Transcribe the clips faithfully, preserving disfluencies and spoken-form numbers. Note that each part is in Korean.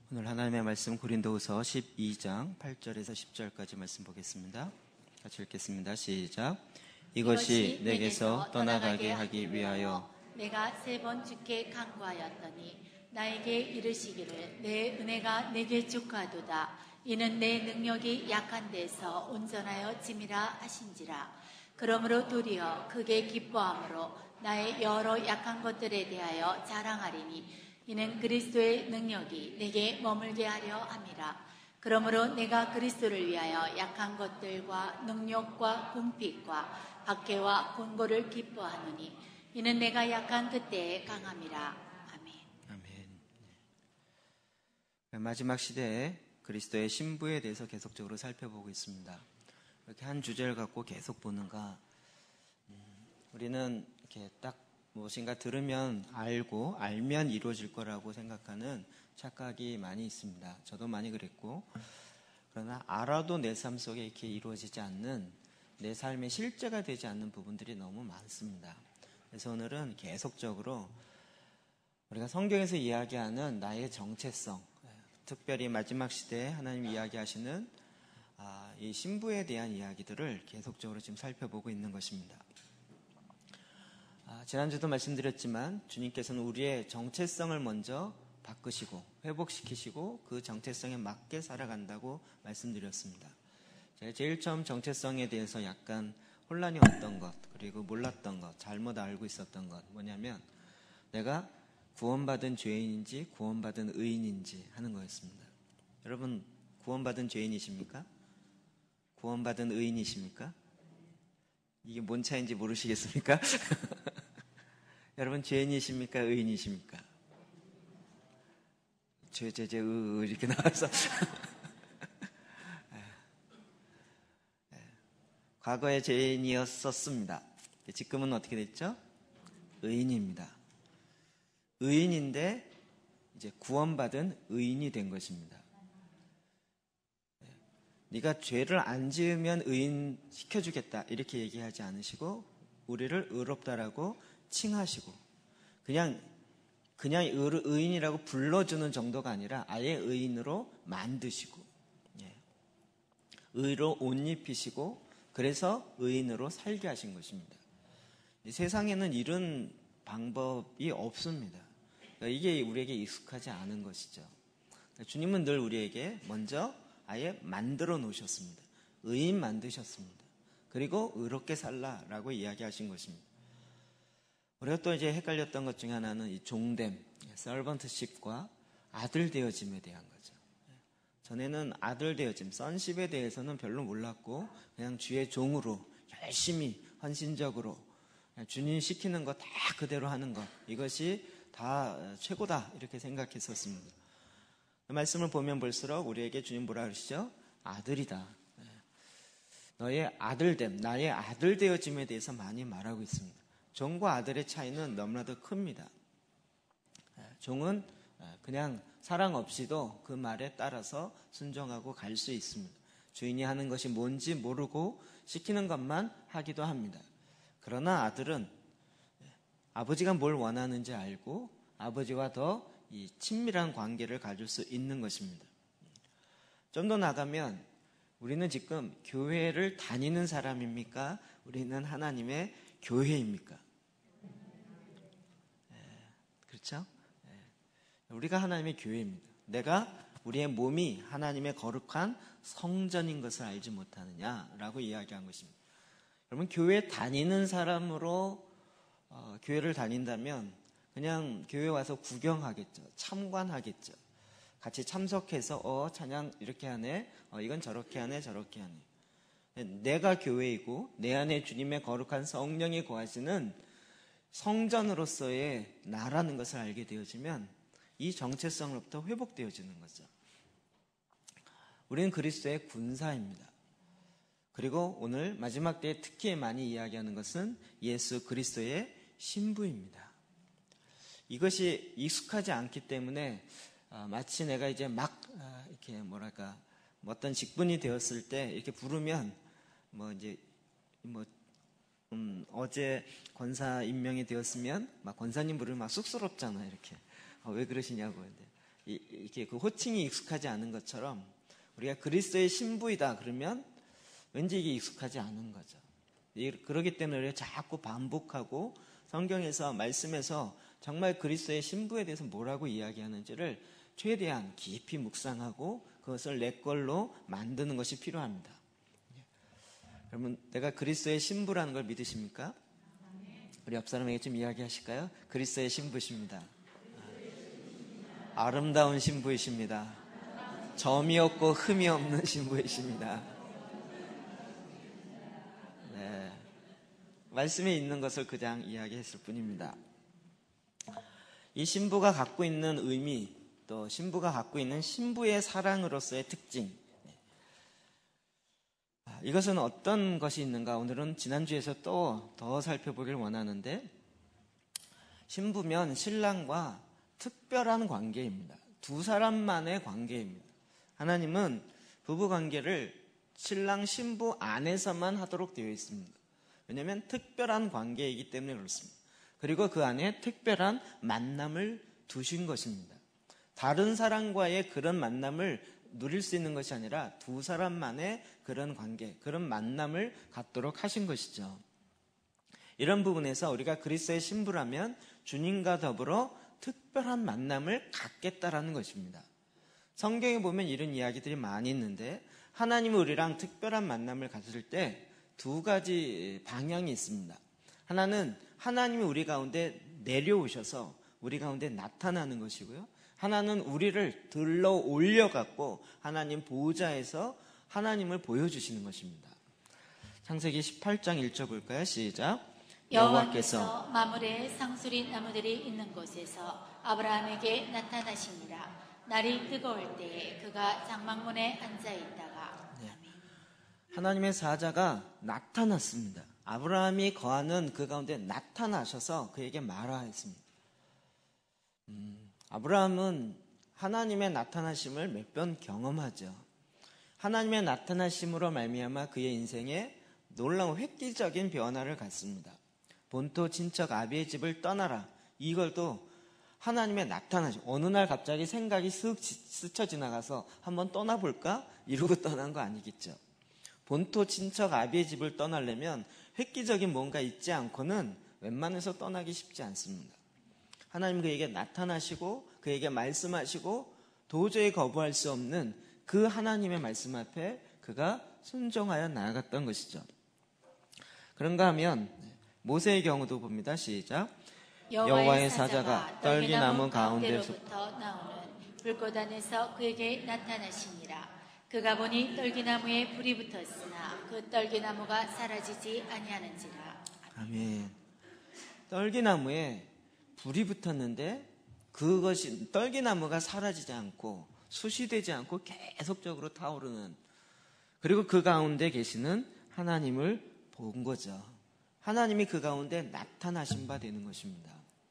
오늘 하나님의 말씀 고린도후서 십이 장 팔 절에서 십 절까지 말씀 보겠습니다. 같이 읽겠습니다. 시작. 이것이 내게서 떠나가게 하기 위하여 내가 세 번 주께 간구하였더니 나에게 이르시기를 내 은혜가 내게 족하도다. 이는 내 능력이 약한 데서 온전하여 짐이라 하신지라. 그러므로 도리어 크게 기뻐함으로 나의 여러 약한 것들에 대하여 자랑하리니 이는 그리스도의 능력이 내게 머물게 하려 함이라. 그러므로 내가 그리스도를 위하여 약한 것들과 능력과 궁핍과 박해와 곤고를 기뻐하노니 이는 내가 약한 그때에 강함이라. 아멘. 아멘. 마지막 시대에 그리스도의 신부에 대해서 계속적으로 살펴보고 있습니다. 이렇게 한 주제를 갖고 계속 보는가, 음, 우리는 이렇게 딱 무엇인가 들으면 알고 알면 이루어질 거라고 생각하는 착각이 많이 있습니다. 저도 많이 그랬고, 그러나 알아도 내 삶 속에 이렇게 이루어지지 않는, 내 삶의 실제가 되지 않는 부분들이 너무 많습니다. 그래서 오늘은 계속적으로 우리가 성경에서 이야기하는 나의 정체성, 특별히 마지막 시대에 하나님이 이야기하시는 아, 이 신부에 대한 이야기들을 계속적으로 지금 살펴보고 있는 것입니다. 아, 지난주도 말씀드렸지만 주님께서는 우리의 정체성을 먼저 바꾸시고 회복시키시고 그 정체성에 맞게 살아간다고 말씀드렸습니다. 제가 제일 처음 정체성에 대해서 약간 혼란이 왔던 것, 그리고 몰랐던 것, 잘못 알고 있었던 것 뭐냐면 내가 구원받은 죄인인지 구원받은 의인인지 하는 거였습니다. 여러분 구원받은 죄인이십니까? 구원받은 의인이십니까? 이게 뭔 차이인지 모르시겠습니까? 여러분 죄인이십니까? 의인이십니까? 죄, 죄, 죄, 의, 의 이렇게 나와서 과거에 죄인이었었습니다. 지금은 어떻게 됐죠? 의인입니다. 의인인데 이제 구원받은 의인이 된 것입니다. 네가 죄를 안 지으면 의인 시켜주겠다 이렇게 얘기하지 않으시고 우리를 의롭다라고 칭하시고 그냥 그냥 의인이라고 불러주는 정도가 아니라 아예 의인으로 만드시고 의로 옷 입히시고 그래서 의인으로 살게 하신 것입니다. 세상에는 이런 방법이 없습니다. 이게 우리에게 익숙하지 않은 것이죠. 주님은 늘 우리에게 먼저 아예 만들어 놓으셨습니다. 의인 만드셨습니다. 그리고 의롭게 살라라고 이야기하신 것입니다. 우리가 또 이제 헷갈렸던 것 중에 하나는 이 종됨, 서번트십과 아들 되어짐에 대한 거죠. 전에는 아들 되어짐, 선십에 대해서는 별로 몰랐고 그냥 주의 종으로 열심히 헌신적으로 주님 시키는 거 다 그대로 하는 것, 이것이 다 최고다 이렇게 생각했었습니다. 말씀을 보면 볼수록 우리에게 주님 뭐라 그러시죠? 아들이다. 너의 아들됨, 나의 아들 되어짐에 대해서 많이 말하고 있습니다. 종과 아들의 차이는 너무나도 큽니다. 종은 그냥 사랑 없이도 그 말에 따라서 순종하고 갈 수 있습니다. 주인이 하는 것이 뭔지 모르고 시키는 것만 하기도 합니다. 그러나 아들은 아버지가 뭘 원하는지 알고 아버지와 더 이 친밀한 관계를 가질 수 있는 것입니다. 좀 더 나가면 우리는 지금 교회를 다니는 사람입니까? 우리는 하나님의 교회입니까? 예, 그렇죠? 예, 우리가 하나님의 교회입니다. 내가 우리의 몸이 하나님의 거룩한 성전인 것을 알지 못하느냐라고 이야기한 것입니다. 여러분 교회 다니는 사람으로 어, 교회를 다닌다면 그냥 교회 와서 구경하겠죠. 참관하겠죠. 같이 참석해서 어 찬양 이렇게 하네, 어, 이건 저렇게 하네, 저렇게 하네. 내가 교회이고 내 안에 주님의 거룩한 성령이 거하시는 성전으로서의 나라는 것을 알게 되어지면 이 정체성으로부터 회복되어지는 거죠. 우리는 그리스도의 군사입니다. 그리고 오늘 마지막 때에 특히 많이 이야기하는 것은 예수 그리스도의 신부입니다. 이것이 익숙하지 않기 때문에 아, 마치 내가 이제 막 아, 이렇게 뭐랄까 뭐 어떤 직분이 되었을 때 이렇게 부르면 뭐 이제 뭐 음, 어제 권사 임명이 되었으면 막 권사님 부르면 막 쑥스럽잖아요. 이렇게 어, 왜 그러시냐고. 근데 이렇게 그 호칭이 익숙하지 않은 것처럼 우리가 그리스도의 신부이다 그러면 왠지 이게 익숙하지 않은 거죠. 그렇기 때문에 우리가 자꾸 반복하고 성경에서 말씀에서 정말 그리스도의 신부에 대해서 뭐라고 이야기하는지를 최대한 깊이 묵상하고 그것을 내 걸로 만드는 것이 필요합니다. 여러분, 내가 그리스도의 신부라는 걸 믿으십니까? 우리 옆 사람에게 좀 이야기하실까요? 그리스도의 신부십니다. 아름다운 신부이십니다. 점이 없고 흠이 없는 신부이십니다. 네, 말씀에 있는 것을 그냥 이야기했을 뿐입니다. 이 신부가 갖고 있는 의미, 또 신부가 갖고 있는 신부의 사랑으로서의 특징, 이것은 어떤 것이 있는가? 오늘은 지난주에서 또 더 살펴보길 원하는데, 신부면 신랑과 특별한 관계입니다. 두 사람만의 관계입니다. 하나님은 부부 관계를 신랑 신부 안에서만 하도록 되어 있습니다. 왜냐하면 특별한 관계이기 때문에 그렇습니다. 그리고 그 안에 특별한 만남을 두신 것입니다. 다른 사람과의 그런 만남을 누릴 수 있는 것이 아니라 두 사람만의 그런 관계, 그런 만남을 갖도록 하신 것이죠. 이런 부분에서 우리가 그리스도의 신부라면 주님과 더불어 특별한 만남을 갖겠다라는 것입니다. 성경에 보면 이런 이야기들이 많이 있는데, 하나님은 우리랑 특별한 만남을 가질 때 두 가지 방향이 있습니다. 하나는 하나님이 우리 가운데 내려오셔서 우리 가운데 나타나는 것이고요. 하나는 우리를 들러 올려갖고 하나님 보좌에서 하나님을 보여주시는 것입니다. 창세기 십팔 장 일 절 볼까요? 시작. 여호와께서 마물의 상수리 나무들이 있는 곳에서 아브라함에게 나타나시니라. 날이 뜨거울 때에 그가 장막문에 앉아있다가. 네. 하나님의 사자가 나타났습니다. 아브라함이 거하는 그 가운데 나타나셔서 그에게 말하였습니다. 음, 아브라함은 하나님의 나타나심을 몇 번 경험하죠. 하나님의 나타나심으로 말미암아 그의 인생에 놀라운 획기적인 변화를 갖습니다. 본토 친척 아비의 집을 떠나라. 이걸도 하나님의 나타나심. 어느 날 갑자기 생각이 쓱 스쳐 지나가서 한번 떠나볼까? 이러고 떠난 거 아니겠죠. 본토 친척 아비의 집을 떠나려면 획기적인 뭔가 있지 않고는 웬만해서 떠나기 쉽지 않습니다. 하나님 그에게 나타나시고 그에게 말씀하시고 도저히 거부할 수 없는 그 하나님의 말씀 앞에 그가 순종하여 나아갔던 것이죠. 그런가 하면 모세의 경우도 봅니다. 시작. 여호와의 사자가 떨기나무 가운데로부터 나오는 불꽃 안에서 그에게 나타나시니라. 그가 보니 떨기나무에 불이 붙었으나 그 떨기나무가 사라지지 아니하는지라. 아멘. 떨기나무에 불이 붙었는데 그것이 떨기나무가 사라지지 않고 수시되지 않고 계속적으로 타오르는, 그리고 그 가운데 계시는 하나님을 본 거죠. 하나님이 그 가운데 나타나신 바 되는 것입니다.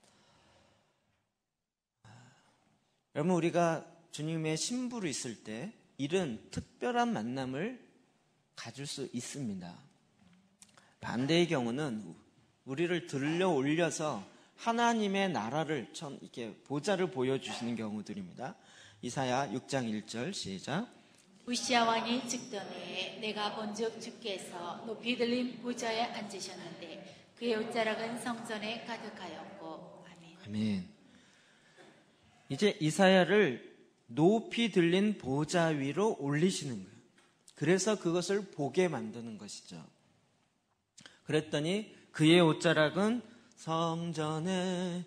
여러분, 우리가 주님의 신부로 있을 때 이런 특별한 만남을 가질 수 있습니다. 반대의 경우는 우리를 들려 올려서 하나님의 나라를 전 이렇게 보좌를 보여주시는 경우들입니다. 이사야 육 장 일 절 시작. 우시야 왕이 죽던 해에 내가 본즉 주께서 높이 들린 보좌에 앉으셨는데 그의 옷자락은 성전에 가득하였고. 아멘. 아멘. 이제 이사야를 높이 들린 보좌 위로 올리시는 거예요. 그래서 그것을 보게 만드는 것이죠. 그랬더니 그의 옷자락은 성전에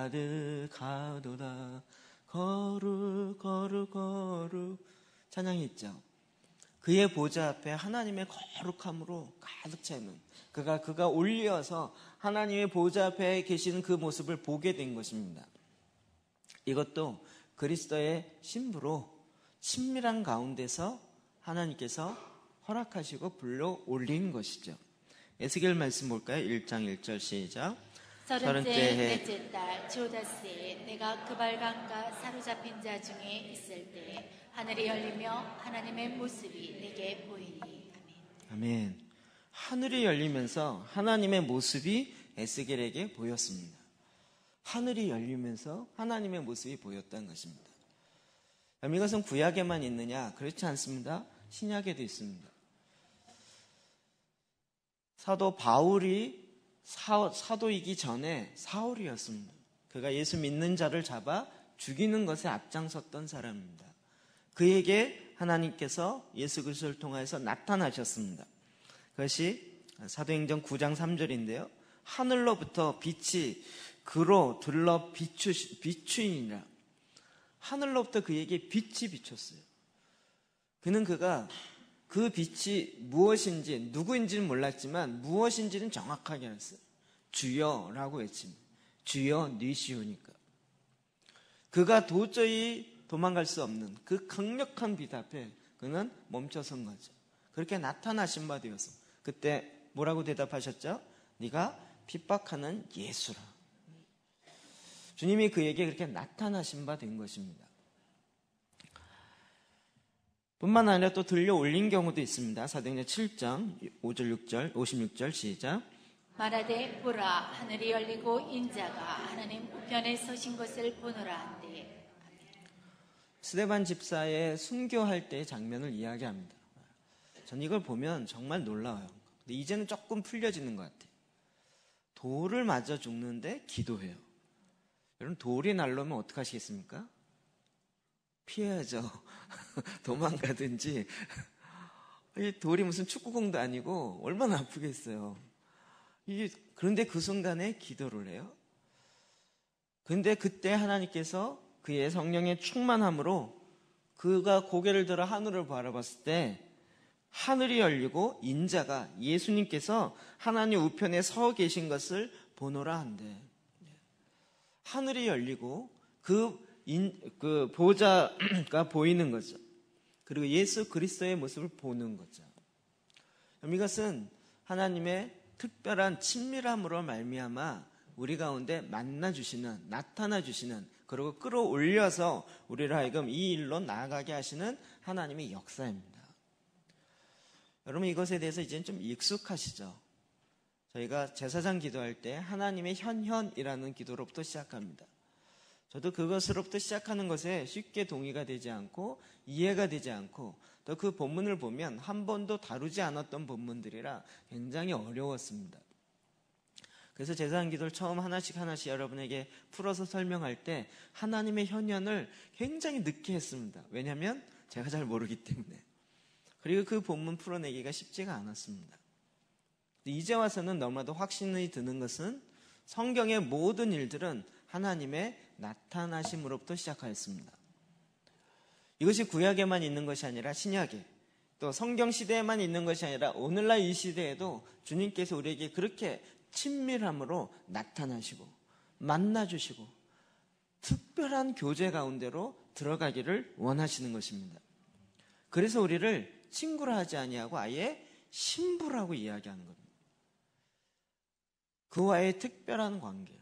가득하도다. 거룩 거룩 거룩 찬양이 있죠. 그의 보좌 앞에 하나님의 거룩함으로 가득 차 있는, 그가 그가 올려서 하나님의 보좌 앞에 계시는 그 모습을 보게 된 것입니다. 이것도 그리스도의 신부로 친밀한 가운데서 하나님께서 허락하시고 불러 올린 것이죠. 에스겔 말씀 볼까요? 일 장 일 절 시작. 서른째 넷째 달 조다스에 내가 그발강가 사로잡힌 자 중에 있을 때 하늘이 열리며 하나님의 모습이 내게 보이니. 아멘. 아멘. 하늘이 열리면서 하나님의 모습이 에스겔에게 보였습니다. 하늘이 열리면서 하나님의 모습이 보였다는 것입니다. 이것은 구약에만 있느냐? 그렇지 않습니다. 신약에도 있습니다. 사도 바울이 사, 사도이기 전에 사울이었습니다. 그가 예수 믿는 자를 잡아 죽이는 것에 앞장섰던 사람입니다. 그에게 하나님께서 예수 그리스도를 통해서 나타나셨습니다. 그것이 사도행전 구 장 삼 절인데요. 하늘로부터 빛이 그로 들러 비추, 비추이니라. 하늘로부터 그에게 빛이 비쳤어요. 그는 그가 그 빛이 무엇인지 누구인지는 몰랐지만 무엇인지는 정확하게 알았어요. 주여라고 외칩니다. 주여 니시오니까. 그가 도저히 도망갈 수 없는 그 강력한 빛 앞에 그는 멈춰선 거죠. 그렇게 나타나신 바 되어서 그때 뭐라고 대답하셨죠? 네가 핍박하는 예수라. 주님이 그에게 그렇게 나타나신 바 된 것입니다. 뿐만 아니라 또 들려 올린 경우도 있습니다. 사도행전 칠 장 오 절 육 절 오십육 절 시작. 말하되 보라 하늘이 열리고 인자가 하나님 우편에 서신 것을 보노라 한데. 스데반 집사의 순교할 때의 장면을 이야기합니다. 전 이걸 보면 정말 놀라워요. 근데 이제는 조금 풀려지는 것 같아요. 돌을 맞아 죽는데 기도해요. 여러분 돌이 날라오면 어떡하시겠습니까? 피해야죠. 도망가든지. 이 돌이 무슨 축구공도 아니고 얼마나 아프겠어요. 이게 그런데 그 순간에 기도를 해요. 그런데 그때 하나님께서 그의 성령의 충만함으로 그가 고개를 들어 하늘을 바라봤을 때 하늘이 열리고 인자가 예수님께서 하나님 우편에 서 계신 것을 보노라 한대. 하늘이 열리고 그, 인, 그 보좌가 보이는 거죠. 그리고 예수 그리스도의 모습을 보는 거죠. 이것은 하나님의 특별한 친밀함으로 말미암아 우리 가운데 만나주시는, 나타나주시는, 그리고 끌어올려서 우리를 하여금 이 일로 나아가게 하시는 하나님의 역사입니다. 여러분 이것에 대해서 이제는 좀 익숙하시죠? 저희가 제사장 기도할 때 하나님의 현현이라는 기도로부터 시작합니다. 저도 그것으로부터 시작하는 것에 쉽게 동의가 되지 않고 이해가 되지 않고 또 그 본문을 보면 한 번도 다루지 않았던 본문들이라 굉장히 어려웠습니다. 그래서 제사장 기도를 처음 하나씩 하나씩 여러분에게 풀어서 설명할 때 하나님의 현현을 굉장히 늦게 했습니다. 왜냐하면 제가 잘 모르기 때문에. 그리고 그 본문 풀어내기가 쉽지가 않았습니다. 이제 와서는 너무나도 확신이 드는 것은 성경의 모든 일들은 하나님의 나타나심으로부터 시작하였습니다. 이것이 구약에만 있는 것이 아니라 신약에, 또 성경 시대에만 있는 것이 아니라 오늘날 이 시대에도 주님께서 우리에게 그렇게 친밀함으로 나타나시고 만나주시고 특별한 교제 가운데로 들어가기를 원하시는 것입니다. 그래서 우리를 친구라 하지 아니하고 아예 신부라고 이야기하는 겁니다. 그와의 특별한 관계.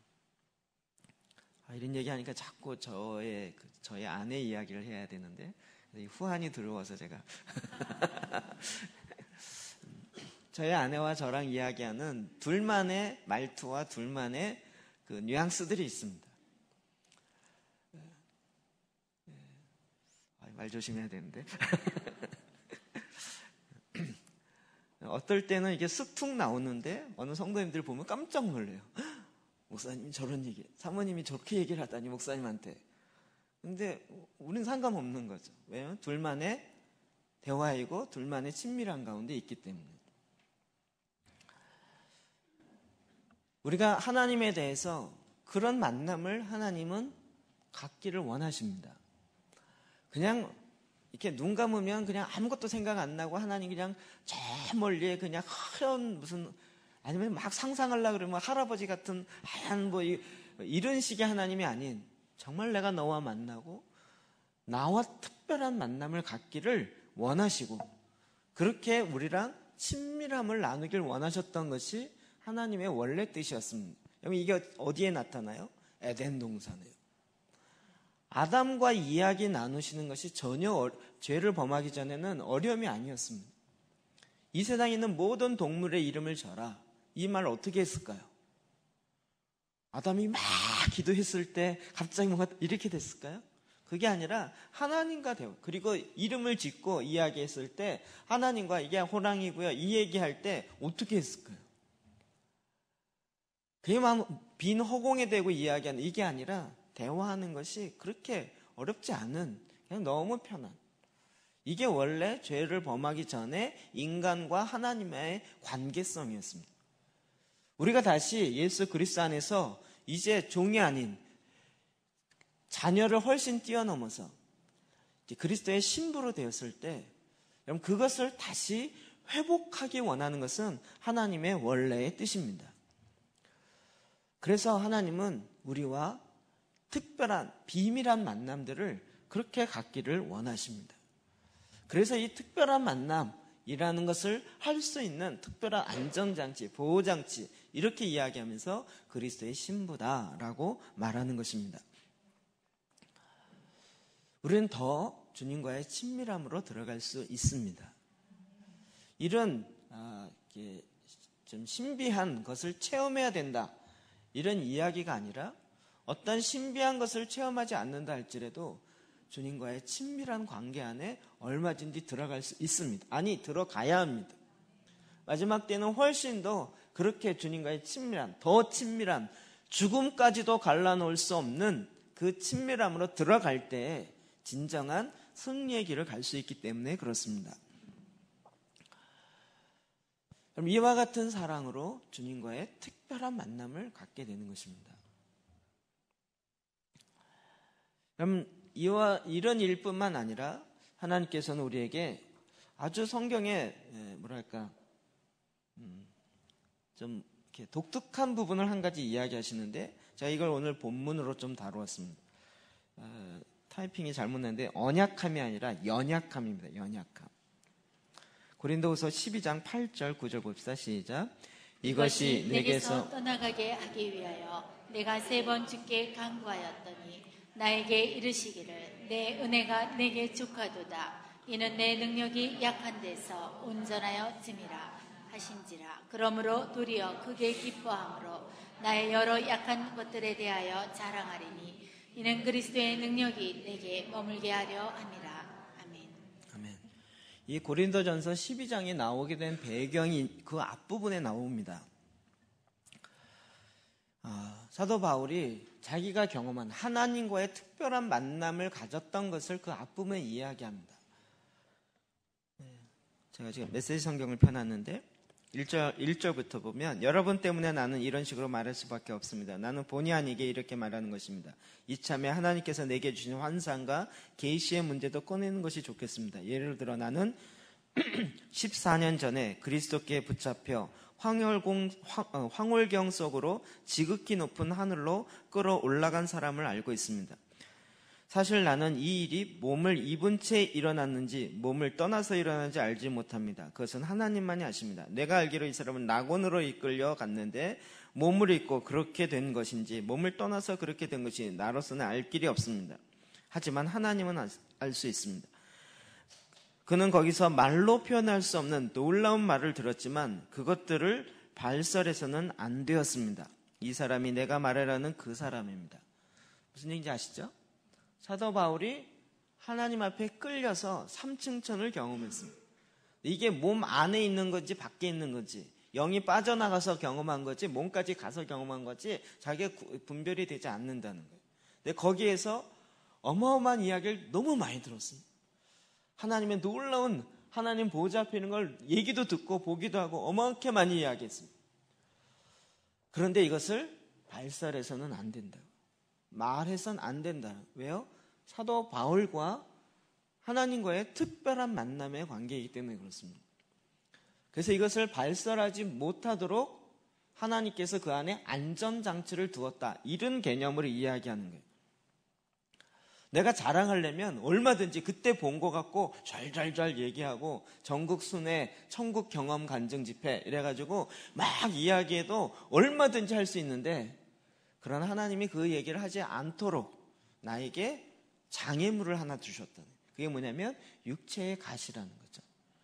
아, 이런 얘기하니까 자꾸 저의 그, 저의 아내 이야기를 해야 되는데 후환이 들어와서 제가 저의 아내와 저랑 이야기하는 둘만의 말투와 둘만의 그 뉘앙스들이 있습니다. 아, 말 조심해야 되는데. 어떨 때는 이게 쓱툭 나오는데 어느 성도님들 보면 깜짝 놀래요. 목사님이 저런 얘기, 사모님이 저렇게 얘기를 하다니 목사님한테. 근데 우린 상관없는 거죠. 왜냐하면 둘만의 대화이고 둘만의 친밀한 가운데 있기 때문에. 우리가 하나님에 대해서 그런 만남을 하나님은 갖기를 원하십니다. 그냥 이렇게 눈 감으면 그냥 아무것도 생각 안 나고 하나님 그냥 저 멀리에 그냥 하얀 무슨 아니면 막 상상하려고 그러면 할아버지 같은 하얀 뭐 이런 식의 하나님이 아닌 정말 내가 너와 만나고 나와 특별한 만남을 갖기를 원하시고 그렇게 우리랑 친밀함을 나누길 원하셨던 것이 하나님의 원래 뜻이었습니다. 여러분 이게 어디에 나타나요? 에덴 동산에요. 아담과 이야기 나누시는 것이 전혀 어, 죄를 범하기 전에는 어려움이 아니었습니다. 이 세상에 있는 모든 동물의 이름을 져라. 이 말 어떻게 했을까요? 아담이 막 기도했을 때 갑자기 뭔가 이렇게 됐을까요? 그 그게 아니라 하나님과 대화, 그리고 이름을 짓고 이야기했을 때 하나님과 이게 호랑이고요, 이 얘기할 때 어떻게 했을까요? 그만 빈 허공에 대고 이야기하는 이게 아니라 대화하는 것이 그렇게 어렵지 않은, 그냥 너무 편한, 이게 원래 죄를 범하기 전에 인간과 하나님의 관계성이었습니다. 우리가 다시 예수 그리스도 안에서 이제 종이 아닌 자녀를 훨씬 뛰어넘어서 그리스도의 신부로 되었을 때, 여러분 그것을 다시 회복하기 원하는 것은 하나님의 원래의 뜻입니다. 그래서 하나님은 우리와 특별한 비밀한 만남들을 그렇게 갖기를 원하십니다. 그래서 이 특별한 만남이라는 것을 할 수 있는 특별한 안전장치, 보호장치, 이렇게 이야기하면서 그리스도의 신부다라고 말하는 것입니다. 우리는 더 주님과의 친밀함으로 들어갈 수 있습니다. 이런 아, 좀 신비한 것을 체험해야 된다, 이런 이야기가 아니라 어떤 신비한 것을 체험하지 않는다 할지라도 주님과의 친밀한 관계 안에 얼마든지 들어갈 수 있습니다. 아니, 들어가야 합니다. 마지막 때는 훨씬 더 그렇게 주님과의 친밀한, 더 친밀한, 죽음까지도 갈라놓을 수 없는 그 친밀함으로 들어갈 때 진정한 승리의 길을 갈 수 있기 때문에 그렇습니다. 그럼 이와 같은 사랑으로 주님과의 특별한 만남을 갖게 되는 것입니다. 그럼 이와 이런 일뿐만 아니라 하나님께서는 우리에게 아주 성경에 뭐랄까 음, 좀 이렇게 독특한 부분을 한 가지 이야기하시는데, 제가 이걸 오늘 본문으로 좀 다루었습니다. 어, 타이핑이 잘못났는데 언약함이 아니라 연약함입니다. 연약함. 고린도후서 십이 장 팔 절 구 절 봅시다. 시작. 이것이 내게서 떠나가게 하기 위하여 내가 세 번 주께 간구하였더니 나에게 이르시기를 내 은혜가 내게 족하도다. 이는 내 능력이 약한 데서 온전하여 짐이라 하신지라. 그러므로 도리어 크게 기뻐함으로 나의 여러 약한 것들에 대하여 자랑하리니 이는 그리스도의 능력이 내게 머물게 하려 함이라. 아멘. 아멘. 이 고린도전서 십이 장에 나오게 된 배경이 그 앞부분에 나옵니다. 아, 사도 바울이 자기가 경험한 하나님과의 특별한 만남을 가졌던 것을 그 앞부분에 이야기합니다. 제가 지금 메시지 성경을 펴놨는데 일 절, 일 절부터 보면, 여러분 때문에 나는 이런 식으로 말할 수밖에 없습니다. 나는 본의 아니게 이렇게 말하는 것입니다. 이참에 하나님께서 내게 주신 환상과 계시의 문제도 꺼내는 것이 좋겠습니다. 예를 들어 나는 십사 년 전에 그리스도께 붙잡혀 황홀공, 황, 황홀경 속으로 지극히 높은 하늘로 끌어올라간 사람을 알고 있습니다. 사실 나는 이 일이 몸을 입은 채 일어났는지 몸을 떠나서 일어났는지 알지 못합니다. 그것은 하나님만이 아십니다. 내가 알기로 이 사람은 낙원으로 이끌려 갔는데 몸을 입고 그렇게 된 것인지 몸을 떠나서 그렇게 된 것이 나로서는 알 길이 없습니다. 하지만 하나님은 알 수 있습니다. 그는 거기서 말로 표현할 수 없는 놀라운 말을 들었지만 그것들을 발설해서는 안 되었습니다. 이 사람이 내가 말하라는 그 사람입니다. 무슨 얘기인지 아시죠? 사도 바울이 하나님 앞에 끌려서 삼층천을 경험했습니다. 이게 몸 안에 있는 건지 밖에 있는 건지, 영이 빠져나가서 경험한 거지 몸까지 가서 경험한 거지 자기가 분별이 되지 않는다는 거예요. 근데 거기에서 어마어마한 이야기를 너무 많이 들었습니다. 하나님의 놀라운 하나님 보좌 앞에 있는 걸 얘기도 듣고 보기도 하고 어마어마하게 많이 이야기했습니다. 그런데 이것을 발설해서는 안 된다. 말해서는 안 된다. 왜요? 사도 바울과 하나님과의 특별한 만남의 관계이기 때문에 그렇습니다. 그래서 이것을 발설하지 못하도록 하나님께서 그 안에 안전장치를 두었다. 이런 개념으로 이야기하는 거예요. 내가 자랑하려면 얼마든지 그때 본 것 같고 잘잘잘 얘기하고 전국 순회, 천국 경험 간증 집회 이래가지고 막 이야기해도 얼마든지 할 수 있는데, 그러나 하나님이 그 얘기를 하지 않도록 나에게 장애물을 하나 주셨다는, 그게 뭐냐면 육체의 가시라는 거죠.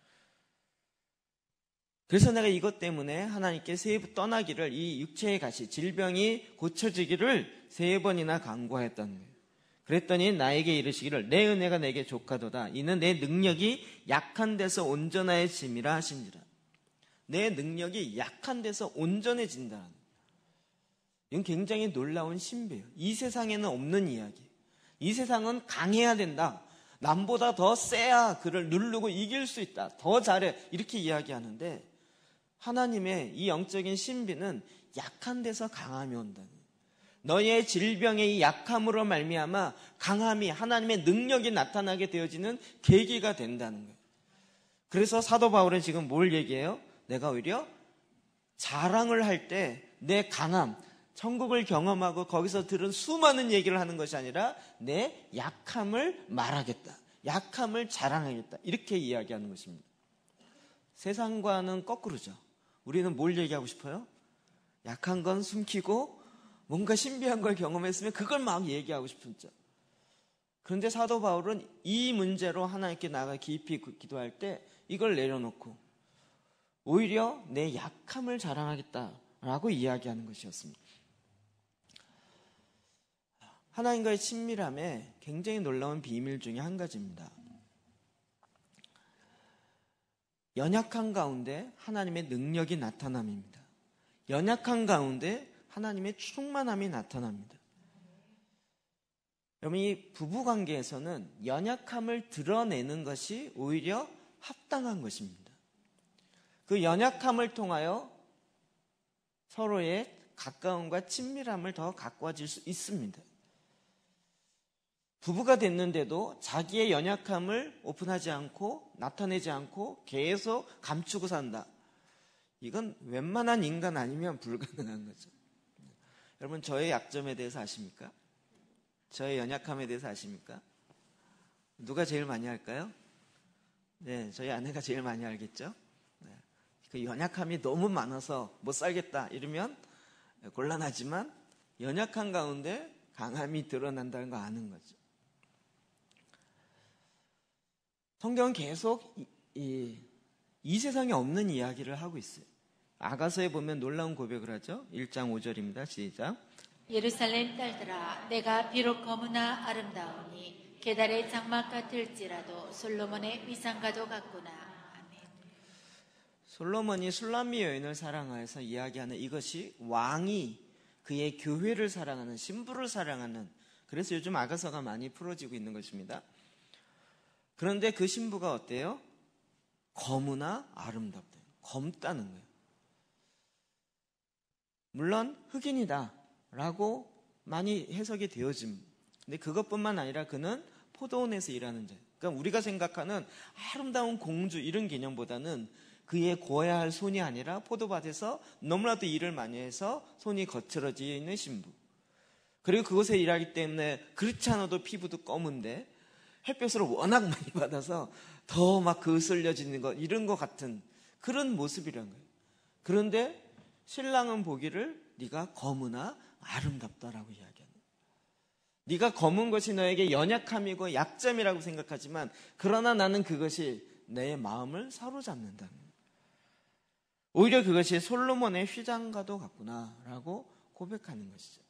그래서 내가 이것 때문에 하나님께 세 번 떠나기를, 이 육체의 가시, 질병이 고쳐지기를 세 번이나 간구하였다는 거예요. 그랬더니 나에게 이르시기를 내 은혜가 내게 족하도다. 이는 내 능력이 약한 데서 온전해짐이라 하신지라. 내 능력이 약한 데서 온전해진다. 이건 굉장히 놀라운 신비예요. 이 세상에는 없는 이야기. 이 세상은 강해야 된다. 남보다 더 세야 그를 누르고 이길 수 있다. 더 잘해. 이렇게 이야기하는데 하나님의 이 영적인 신비는 약한 데서 강함이 온다. 너의 질병의 이 약함으로 말미암아 강함이 하나님의 능력이 나타나게 되어지는 계기가 된다는 거예요. 그래서 사도 바울은 지금 뭘 얘기해요? 내가 오히려 자랑을 할 때 내 강함, 천국을 경험하고 거기서 들은 수많은 얘기를 하는 것이 아니라 내 약함을 말하겠다. 약함을 자랑하겠다. 이렇게 이야기하는 것입니다. 세상과는 거꾸로죠. 우리는 뭘 얘기하고 싶어요? 약한 건 숨기고 뭔가 신비한 걸 경험했으면 그걸 막 얘기하고 싶은죠. 그런데 사도 바울은 이 문제로 하나님께 나가 깊이 기도할 때 이걸 내려놓고 오히려 내 약함을 자랑하겠다라고 이야기하는 것이었습니다. 하나님과의 친밀함에 굉장히 놀라운 비밀 중에 한 가지입니다. 연약한 가운데 하나님의 능력이 나타남입니다. 연약한 가운데 하나님의 충만함이 나타납니다. 여러분, 이 부부관계에서는 연약함을 드러내는 것이 오히려 합당한 것입니다. 그 연약함을 통하여 서로의 가까움과 친밀함을 더 가까워질 수 있습니다. 부부가 됐는데도 자기의 연약함을 오픈하지 않고 나타내지 않고 계속 감추고 산다. 이건 웬만한 인간 아니면 불가능한 거죠. 여러분, 저의 약점에 대해서 아십니까? 저의 연약함에 대해서 아십니까? 누가 제일 많이 할까요? 네, 저희 아내가 제일 많이 알겠죠? 네, 그 연약함이 너무 많아서 못 살겠다 이러면 곤란하지만 연약한 가운데 강함이 드러난다는 거 아는 거죠. 성경은 계속 이, 이, 이 세상에 없는 이야기를 하고 있어요. 아가서에 보면 놀라운 고백을 하죠. 일 장 오 절입니다. 시작. 예루살렘 딸들아, 내가 비록 거무나 아름다우니 계달의 장막 같을지라도 솔로몬의 위상과도 같구나. 아멘. 솔로몬이 술람미 여인을 사랑하여서 이야기하는 이것이 왕이 그의 교회를 사랑하는, 신부를 사랑하는, 그래서 요즘 아가서가 많이 풀어지고 있는 것입니다. 그런데 그 신부가 어때요? 거무나 아름답다. 검다는 거예요. 물론 흑인이다 라고 많이 해석이 되어집니다. 근데 그것뿐만 아니라 그는 포도원에서 일하는 자. 그러니까 우리가 생각하는 아름다운 공주 이런 개념보다는 그의 고아야 할 손이 아니라 포도밭에서 너무나도 일을 많이 해서 손이 거칠어져 있는 신부. 그리고 그곳에 일하기 때문에 그렇지 않아도 피부도 검은데 햇볕을 워낙 많이 받아서 더 막 그슬려지는 것, 이런 것 같은 그런 모습이란 거예요. 그런데 신랑은 보기를 네가 검으나 아름답다라고 이야기합니다. 네가 검은 것이 너에게 연약함이고 약점이라고 생각하지만 그러나 나는 그것이 내 마음을 사로잡는다. 오히려 그것이 솔로몬의 휘장과도 같구나라고 고백하는 것이죠.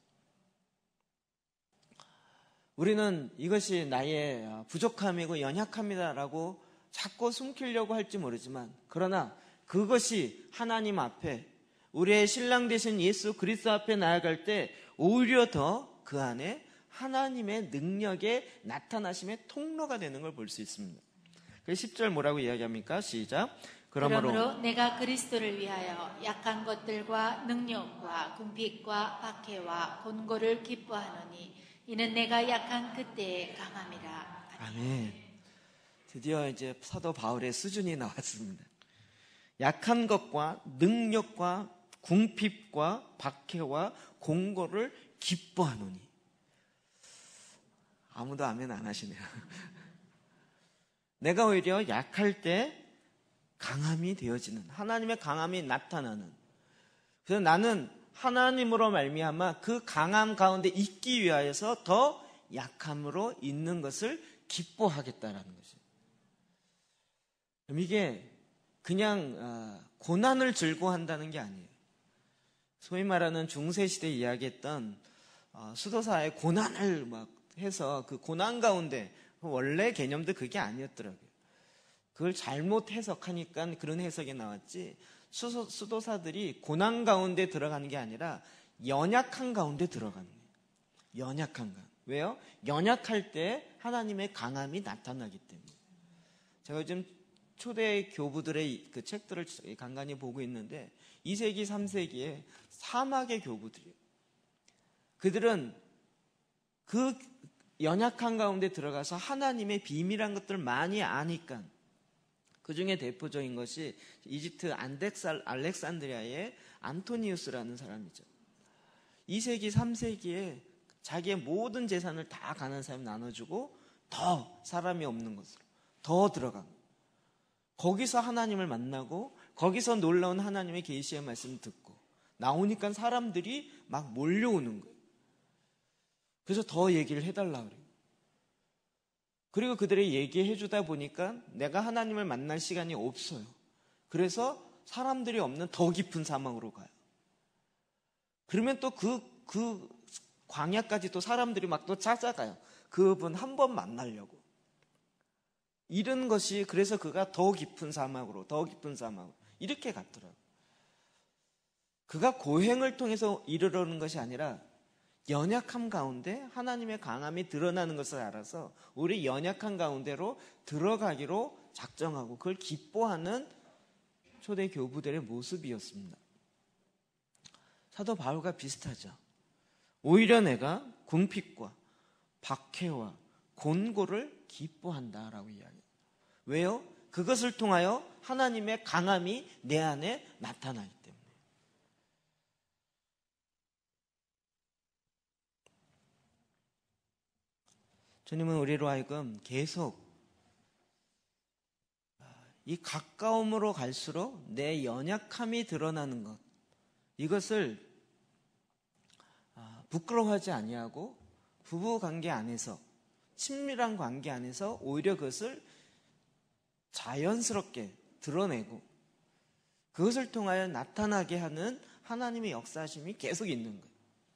우리는 이것이 나의 부족함이고 연약함이다라고 자꾸 숨기려고 할지 모르지만 그러나 그것이 하나님 앞에 우리의 신랑 되신 예수 그리스도 앞에 나아갈 때 오히려 더 그 안에 하나님의 능력의 나타나심의 통로가 되는 걸 볼 수 있습니다. 그래서 십 절 뭐라고 이야기합니까? 시작. 그러므로, 그러므로 내가 그리스도를 위하여 약한 것들과 능력과 궁핍과 박해와 곤고를 기뻐하노니 이는 내가 약한 그때의 강함이라. 아멘. 드디어 이제 사도 바울의 수준이 나왔습니다. 약한 것과 능력과 궁핍과 박해와 공고를 기뻐하노니. 아무도 아멘 안 하시네요. 내가 오히려 약할 때 강함이 되어지는, 하나님의 강함이 나타나는. 그래서 나는 하나님으로 말미암아 그 강함 가운데 있기 위하여서 더 약함으로 있는 것을 기뻐하겠다라는 것이에요. 이게 그냥 고난을 즐거워한다는 게 아니에요. 소위 말하는 중세시대에 이야기했던 수도사의 고난을 막 잘못해서 그 고난 가운데, 원래 개념도 그게 아니었더라고요. 그걸 잘못 해석하니까 그런 해석이 나왔지, 수도, 수도사들이 고난 가운데 들어가는 게 아니라 연약한 가운데 들어가는 거예요. 연약한 가운데. 왜요? 연약할 때 하나님의 강함이 나타나기 때문에. 제가 요즘 초대 교부들의 그 책들을 간간히 보고 있는데 이 세기, 삼 세기에 사막의 교부들이에요. 그들은 그 연약한 가운데 들어가서 하나님의 비밀한 것들을 많이 아니까, 그 중에 대표적인 것이 이집트 안덱살, 알렉산드리아의 안토니우스라는 사람이죠. 이 세기, 삼 세기에 자기의 모든 재산을 다 가난한 사람에 나눠주고 더 사람이 없는 곳으로 더 들어간 거예요. 거기서 하나님을 만나고 거기서 놀라운 하나님의 계시의 말씀을 듣고 나오니까 사람들이 막 몰려오는 거예요. 그래서 더 얘기를 해달라 그래요. 그리고 그들이 얘기해 주다 보니까 내가 하나님을 만날 시간이 없어요. 그래서 사람들이 없는 더 깊은 사막으로 가요. 그러면 또 그, 그 광야까지 또 사람들이 막 또 찾아가요. 그분 한 번 만나려고. 이런 것이, 그래서 그가 더 깊은 사막으로, 더 깊은 사막으로 이렇게 갔더라고요. 그가 고행을 통해서 이르려는 것이 아니라 연약함 가운데 하나님의 강함이 드러나는 것을 알아서 우리 연약한 가운데로 들어가기로 작정하고 그걸 기뻐하는 초대 교부들의 모습이었습니다. 사도 바울과 비슷하죠. 오히려 내가 궁핍과 박해와 곤고를 기뻐한다라고 이야기해요. 왜요? 그것을 통하여 하나님의 강함이 내 안에 나타나기 때문에. 주님은 우리로 하여금 계속 이 가까움으로 갈수록 내 연약함이 드러나는 것, 이것을 부끄러워하지 아니하고 부부 관계 안에서, 친밀한 관계 안에서 오히려 그것을 자연스럽게 드러내고 그것을 통하여 나타나게 하는 하나님의 역사심이 계속 있는 거예요.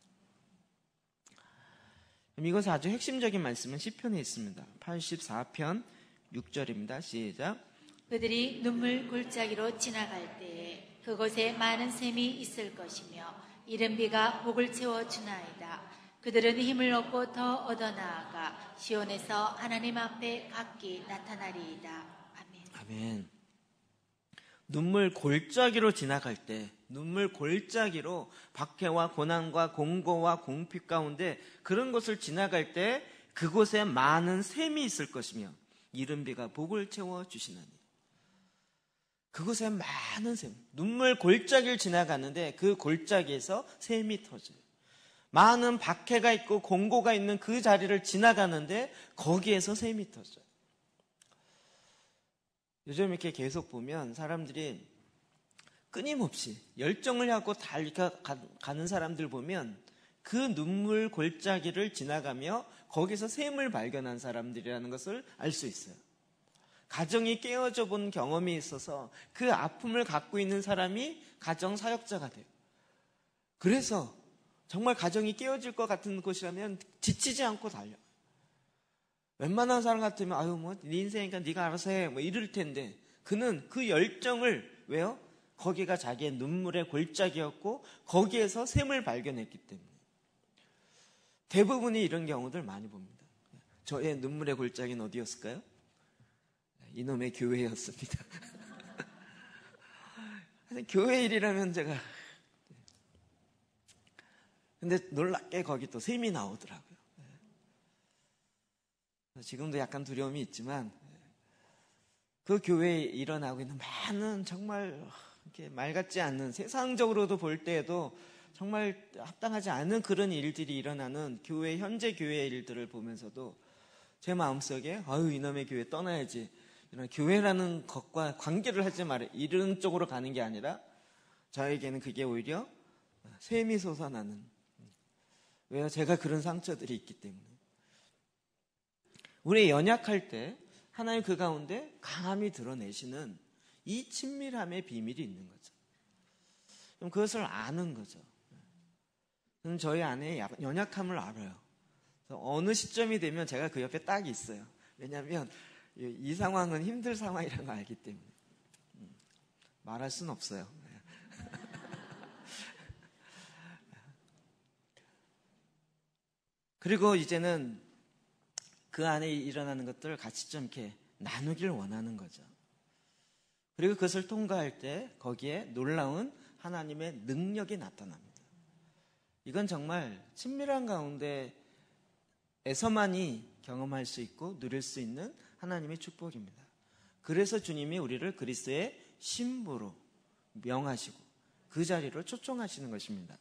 이것은 아주 핵심적인 말씀은 시편에 있습니다. 팔십사 편 육 절입니다. 시작. 그들이 눈물 골짜기로 지나갈 때에 그곳에 많은 샘이 있을 것이며 이른 비가 목을 채워 주나이다. 그들은 힘을 얻고 더 얻어나아가 시온에서 하나님 앞에 각기 나타나리이다. 아멘. 아멘. 눈물 골짜기로 지나갈 때, 눈물 골짜기로 박해와 고난과 공고와 공핍 가운데 그런 곳을 지나갈 때 그곳에 많은 샘이 있을 것이며 이른 비가 복을 채워 주시나니. 그곳에 많은 샘, 눈물 골짜기를 지나가는데 그 골짜기에서 샘이 터져요. 많은 박해가 있고 공고가 있는 그 자리를 지나가는데 거기에서 샘이 터져요. 요즘 이렇게 계속 보면 사람들이 끊임없이 열정을 하고 달려가는 사람들 보면 그 눈물 골짜기를 지나가며 거기서 샘을 발견한 사람들이라는 것을 알 수 있어요. 가정이 깨어져 본 경험이 있어서 그 아픔을 갖고 있는 사람이 가정 사역자가 돼요. 그래서 정말 가정이 깨어질 것 같은 곳이라면 지치지 않고 달려. 웬만한 사람 같으면 아유 뭐 네 인생이니까 네가 알아서 해 뭐 이럴 텐데 그는 그 열정을, 왜요? 거기가 자기의 눈물의 골짜기였고 거기에서 샘을 발견했기 때문에. 대부분이 이런 경우들 많이 봅니다. 저의 눈물의 골짜기는 어디였을까요? 이놈의 교회였습니다. 교회 일이라면 제가, 근데 놀랍게 거기 또 샘이 나오더라고요. 지금도 약간 두려움이 있지만 그 교회에 일어나고 있는 많은 정말 이렇게 말 같지 않는, 세상적으로도 볼 때에도 정말 합당하지 않은 그런 일들이 일어나는 교회, 현재 교회의 일들을 보면서도 제 마음속에 아유 이놈의 교회 떠나야지, 이런 교회라는 것과 관계를 하지 말아야, 이런 쪽으로 가는 게 아니라 저에게는 그게 오히려 샘이 솟아나는, 왜요? 제가 그런 상처들이 있기 때문에. 우리 연약할 때 하나님 그 가운데 강함이 드러내시는 이 친밀함의 비밀이 있는 거죠. 그럼 그것을 아는 거죠. 저는 저희 안에 연약함을 알아요. 그래서 어느 시점이 되면 제가 그 옆에 딱 있어요. 왜냐하면 이, 이 상황은 힘들 상황이라는 걸 알기 때문에. 음, 말할 수는 없어요. 그리고 이제는 그 안에 일어나는 것들을 같이 좀 이렇게 나누길 원하는 거죠. 그리고 그것을 통과할 때 거기에 놀라운 하나님의 능력이 나타납니다. 이건 정말 친밀한 가운데에서만이 경험할 수 있고 누릴 수 있는 하나님의 축복입니다. 그래서 주님이 우리를 그리스도의 신부로 명하시고 그 자리로 초청하시는 것입니다.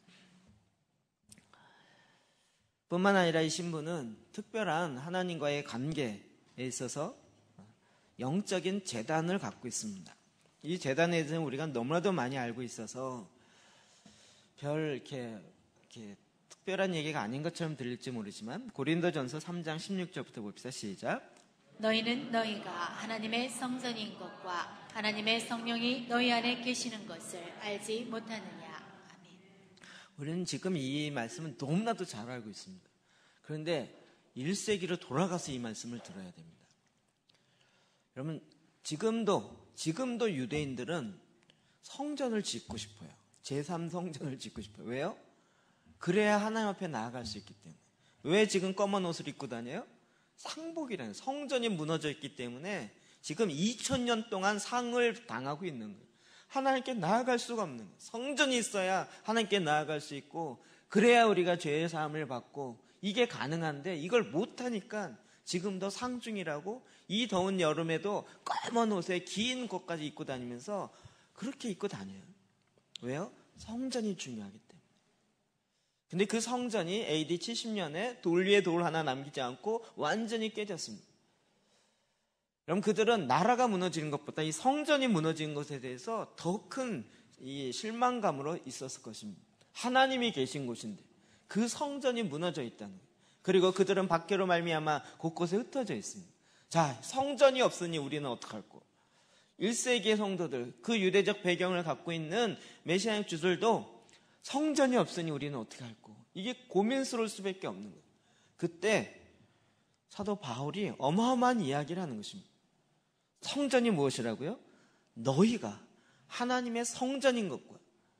뿐만 아니라 이 신부는 특별한 하나님과의 관계에 있어서 영적인 제단을 갖고 있습니다. 이 제단에 대해서는 우리가 너무나도 많이 알고 있어서 별 이렇게, 이렇게 특별한 얘기가 아닌 것처럼 들릴지 모르지만 고린도전서 삼 장 십육 절부터 봅시다. 시작. 너희는 너희가 하나님의 성전인 것과 하나님의 성령이 너희 안에 계시는 것을 알지 못하느냐. 아멘. 우리는 지금 이 말씀은 너무나도 잘 알고 있습니다. 그런데 일 세기로 돌아가서 이 말씀을 들어야 됩니다. 여러분, 지금도 지금도 유대인들은 성전을 짓고 싶어요. 제삼 성전을 짓고 싶어요. 왜요? 그래야 하나님 앞에 나아갈 수 있기 때문에. 왜 지금 검은 옷을 입고 다녀요? 상복이라는, 성전이 무너져 있기 때문에 지금 이천 년 동안 상을 당하고 있는 거예요. 하나님께 나아갈 수가 없는 거예요. 성전이 있어야 하나님께 나아갈 수 있고, 그래야 우리가 죄의 사함을 받고, 이게 가능한데 이걸 못하니까 지금도 상중이라고 이 더운 여름에도 검은 옷에 긴 것까지 입고 다니면서 그렇게 입고 다녀요. 왜요? 성전이 중요하기 때문에. 근데 그 성전이 에이디 칠십 년에 돌 위에 돌 하나 남기지 않고 완전히 깨졌습니다. 그럼 그들은 나라가 무너지는 것보다 이 성전이 무너진 것에 대해서 더 큰 이 실망감으로 있었을 것입니다. 하나님이 계신 곳인데 그 성전이 무너져 있다는 거예요. 그리고 그들은 밖으로 말미암아 곳곳에 흩어져 있습니다. 자, 성전이 없으니 우리는 어떡할꼬? 일 세기의 성도들, 그 유대적 배경을 갖고 있는 메시아적 주들도 성전이 없으니 우리는 어떻게 할꼬? 이게 고민스러울 수밖에 없는 거예요. 그때 사도 바울이 어마어마한 이야기를 하는 것입니다. 성전이 무엇이라고요? 너희가 하나님의 성전인 것과.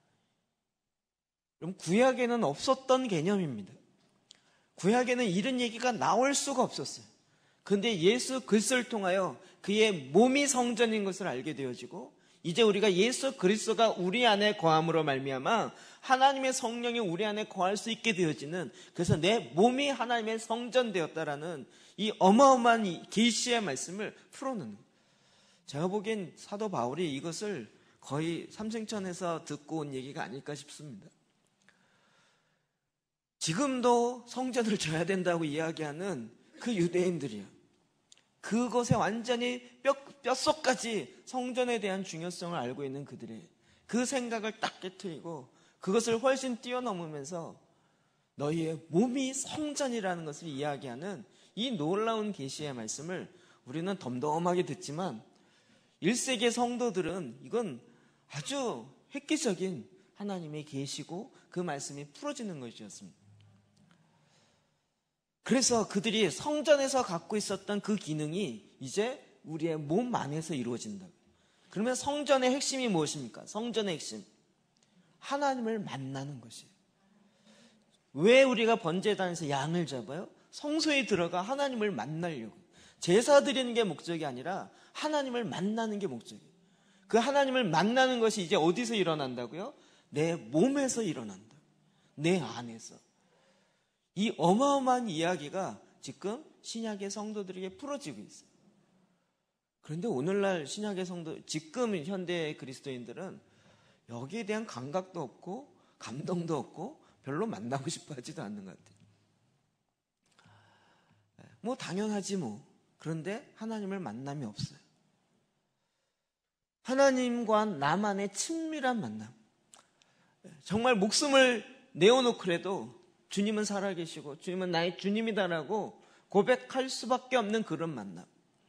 그럼 구약에는 없었던 개념입니다. 구약에는 이런 얘기가 나올 수가 없었어요. 그런데 예수 그리스도를 통하여 그의 몸이 성전인 것을 알게 되어지고, 이제 우리가 예수 그리스도가 우리 안에 거함으로 말미암아 하나님의 성령이 우리 안에 거할 수 있게 되어지는, 그래서 내 몸이 하나님의 성전 되었다라는 이 어마어마한 이 계시의 말씀을 풀어놓는 거예요. 제가 보기엔 사도 바울이 이것을 거의 삼생천에서 듣고 온 얘기가 아닐까 싶습니다. 지금도 성전을 져야 된다고 이야기하는 그 유대인들이요, 그것에 완전히 뼈, 뼛속까지 성전에 대한 중요성을 알고 있는 그들의 그 생각을 딱 깨트리고 그것을 훨씬 뛰어넘으면서 너희의 몸이 성전이라는 것을 이야기하는 이 놀라운 계시의 말씀을 우리는 덤덤하게 듣지만 일 세기의 성도들은 이건 아주 획기적인 하나님의 계시고 그 말씀이 풀어지는 것이었습니다. 그래서 그들이 성전에서 갖고 있었던 그 기능이 이제 우리의 몸 안에서 이루어진다. 그러면 성전의 핵심이 무엇입니까? 성전의 핵심, 하나님을 만나는 것이에요. 왜 우리가 번제단에서 양을 잡아요? 성소에 들어가 하나님을 만나려고. 제사 드리는 게 목적이 아니라 하나님을 만나는 게 목적이에요. 그 하나님을 만나는 것이 이제 어디서 일어난다고요? 내 몸에서 일어난다. 내 안에서. 이 어마어마한 이야기가 지금 신약의 성도들에게 풀어지고 있어요. 그런데 오늘날 신약의 성도, 지금 현대 그리스도인들은 여기에 대한 감각도 없고 감동도 없고 별로 만나고 싶어 하지도 않는 것 같아요. 뭐 당연하지 뭐. 그런데 하나님을 만남이 없어요. 하나님과 나만의 친밀한 만남. 정말 목숨을 내어놓고라도 주님은 살아계시고 주님은 나의 주님이다라고 고백할 수밖에 없는 그런 만남.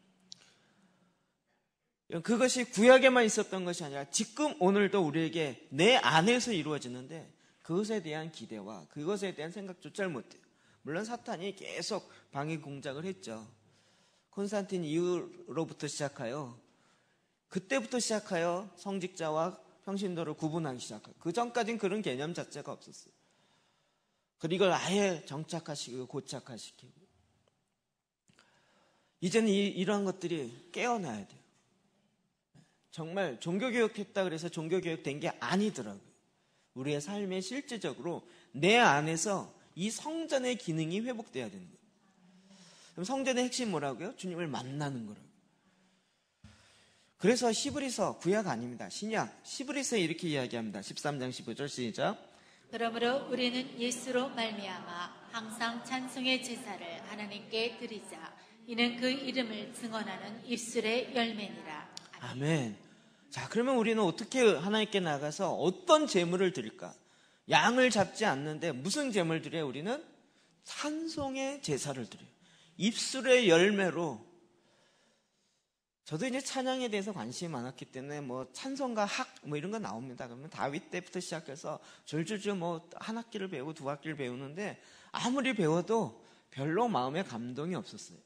그것이 구약에만 있었던 것이 아니라 지금 오늘도 우리에게 내 안에서 이루어지는데 그것에 대한 기대와 그것에 대한 생각조차 못해요. 물론 사탄이 계속 방해 공작을 했죠. 콘스탄틴 이후로부터 시작하여 그때부터 시작하여 성직자와 평신도를 구분하기 시작하고 그 전까지는 그런 개념 자체가 없었어요. 그리고 이걸 아예 정착화시키고 고착화시키고 이제는 이, 이러한 것들이 깨어나야 돼요. 정말 종교교육했다 그래서 종교교육 된 게 아니더라고요. 우리의 삶에 실제적으로 내 안에서 이 성전의 기능이 회복돼야 되는 거예요. 그럼 성전의 핵심 뭐라고요? 주님을 만나는 거라고요. 그래서 히브리서, 구약 아닙니다. 신약, 히브리서에 이렇게 이야기합니다. 십삼 장 십오 절 시작. 그러므로 우리는 예수로 말미암아 항상 찬송의 제사를 하나님께 드리자. 이는 그 이름을 증언하는 입술의 열매니라. 아멘. 자, 그러면 우리는 어떻게 하나님께 나가서 어떤 제물을 드릴까? 양을 잡지 않는데 무슨 제물을 드려요? 우리는 찬송의 제사를 드려요. 입술의 열매로. 저도 이제 찬양에 대해서 관심이 많았기 때문에 뭐 찬송가 학 뭐 이런 거 나옵니다. 그러면 다윗 때부터 시작해서 줄줄줄 뭐 한 학기를 배우고 두 학기를 배우는데 아무리 배워도 별로 마음에 감동이 없었어요.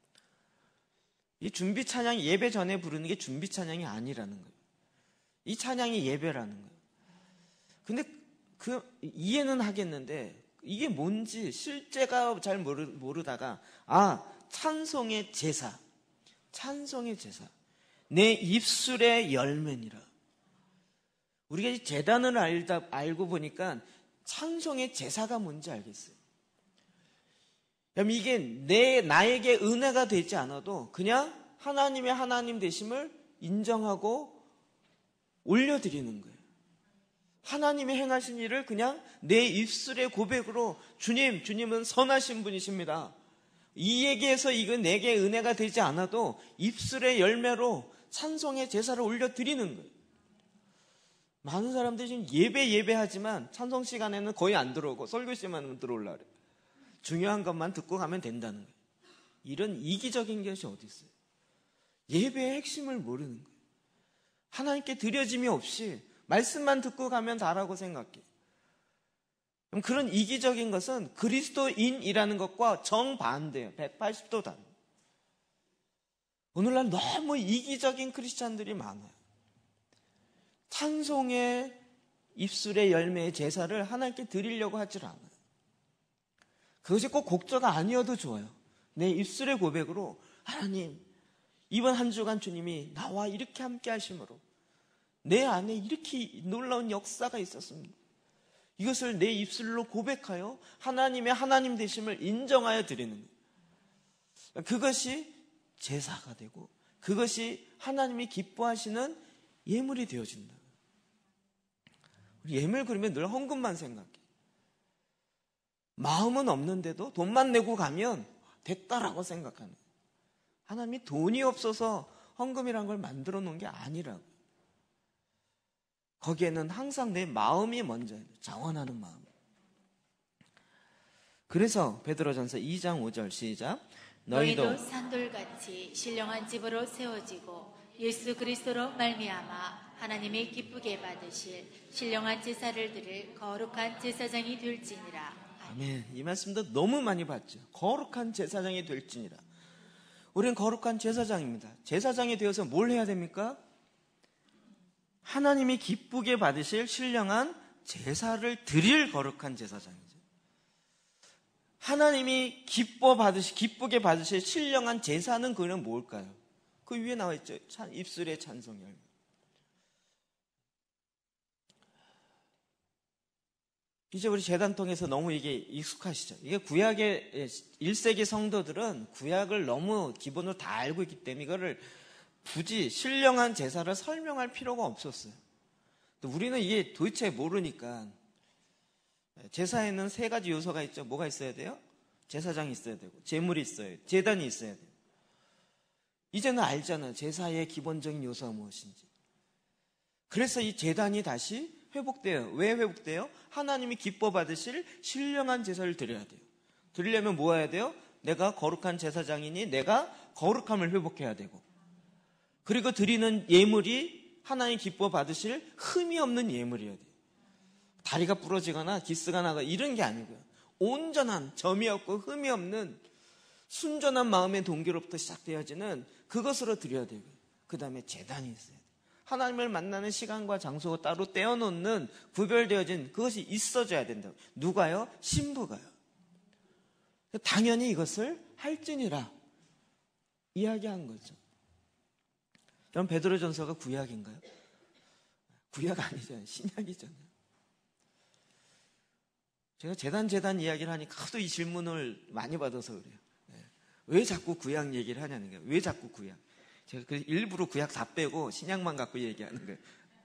이 준비 찬양, 예배 전에 부르는 게 준비 찬양이 아니라는 거예요. 이 찬양이 예배라는 거예요. 근데 그 이해는 하겠는데 이게 뭔지 실제가 잘 모르, 모르다가 아, 찬송의 제사. 찬송의 제사. 내 입술의 열매니라. 우리가 이 제단을 알다, 알고 보니까 찬송의 제사가 뭔지 알겠어요. 그럼 이게 내, 나에게 은혜가 되지 않아도 그냥 하나님의 하나님 되심을 인정하고 올려드리는 거예요. 하나님의 행하신 일을 그냥 내 입술의 고백으로 주님, 주님은 선하신 분이십니다. 이 얘기에서 이건 내게 은혜가 되지 않아도 입술의 열매로 찬송의 제사를 올려드리는 거예요. 많은 사람들이 지금 예배 예배하지만 찬송 시간에는 거의 안 들어오고 설교 시간만 들어올라 그래요. 중요한 것만 듣고 가면 된다는 거예요. 이런 이기적인 것이 어디 있어요? 예배의 핵심을 모르는 거예요. 하나님께 드려짐이 없이 말씀만 듣고 가면 다라고 생각해. 그럼 그런 이기적인 것은 그리스도인이라는 것과 정반대예요. 백팔십 도 단. 오늘날 너무 이기적인 크리스찬들이 많아요. 찬송의 입술의 열매의 제사를 하나님께 드리려고 하질 않아요. 그것이 꼭 곡조가 아니어도 좋아요. 내 입술의 고백으로 하나님, 이번 한 주간 주님이 나와 이렇게 함께 하심으로 내 안에 이렇게 놀라운 역사가 있었습니다. 이것을 내 입술로 고백하여 하나님의 하나님 되심을 인정하여 드리는 거예요. 그것이 제사가 되고 그것이 하나님이 기뻐하시는 예물이 되어진다. 예물 그러면 늘 헌금만 생각해. 마음은 없는데도 돈만 내고 가면 됐다라고 생각하는 거예요. 하나님이 돈이 없어서 헌금이란 걸 만들어 놓은 게 아니라고. 거기에는 항상 내 마음이 먼저예요. 자원하는 마음. 그래서 베드로전서 이 장 오 절 시작. 너희도, 너희도 산돌같이 신령한 집으로 세워지고 예수 그리스도로 말미암아 하나님이 기쁘게 받으실 신령한 제사를 드릴 거룩한 제사장이 될지니라. 아멘. 이 말씀도 너무 많이 봤죠. 거룩한 제사장이 될지니라. 우리는 거룩한 제사장입니다. 제사장이 되어서 뭘 해야 됩니까? 하나님이 기쁘게 받으실 신령한 제사를 드릴 거룩한 제사장이죠. 하나님이 기뻐 받으시, 기쁘게 받으실 신령한 제사는 그는 뭘까요? 그 위에 나와 있죠. 입술의 찬송 열매. 이제 우리 제단 통해서 너무 이게 익숙하시죠? 이게 구약의 일 세기 성도들은 구약을 너무 기본으로 다 알고 있기 때문에 이거를 굳이 신령한 제사를 설명할 필요가 없었어요. 또 우리는 이게 도대체 모르니까 제사에는 세 가지 요소가 있죠. 뭐가 있어야 돼요? 제사장이 있어야 되고 제물이 있어야 돼요. 제단이 있어야 돼요. 이제는 알잖아요. 제사의 기본적인 요소가 무엇인지. 그래서 이 제단이 다시 회복돼요. 왜 회복돼요? 하나님이 기뻐 받으실 신령한 제사를 드려야 돼요. 드리려면 뭐 해야 돼요? 내가 거룩한 제사장이니 내가 거룩함을 회복해야 되고, 그리고 드리는 예물이 하나님 기뻐 받으실 흠이 없는 예물이어야 돼요. 다리가 부러지거나 기스가 나거나 이런 게 아니고요. 온전한, 점이 없고 흠이 없는 순전한 마음의 동기로부터 시작되어지는 그것으로 드려야 되고요. 그 다음에 제단이 있어야 돼요. 하나님을 만나는 시간과 장소가 따로 떼어놓는 구별되어진 그것이 있어져야 된다고. 누가요? 신부가요. 당연히 이것을 할지니라 이야기한 거죠. 여러분, 베드로전서가 구약인가요? 구약 아니잖아요. 신약이잖아요. 제가 재단 재단 이야기를 하니까 하도 이 질문을 많이 받아서 그래요. 네. 왜 자꾸 구약 얘기를 하냐는 거예요. 왜 자꾸 구약? 제가 그 일부러 구약 다 빼고 신약만 갖고 얘기하는 거예요.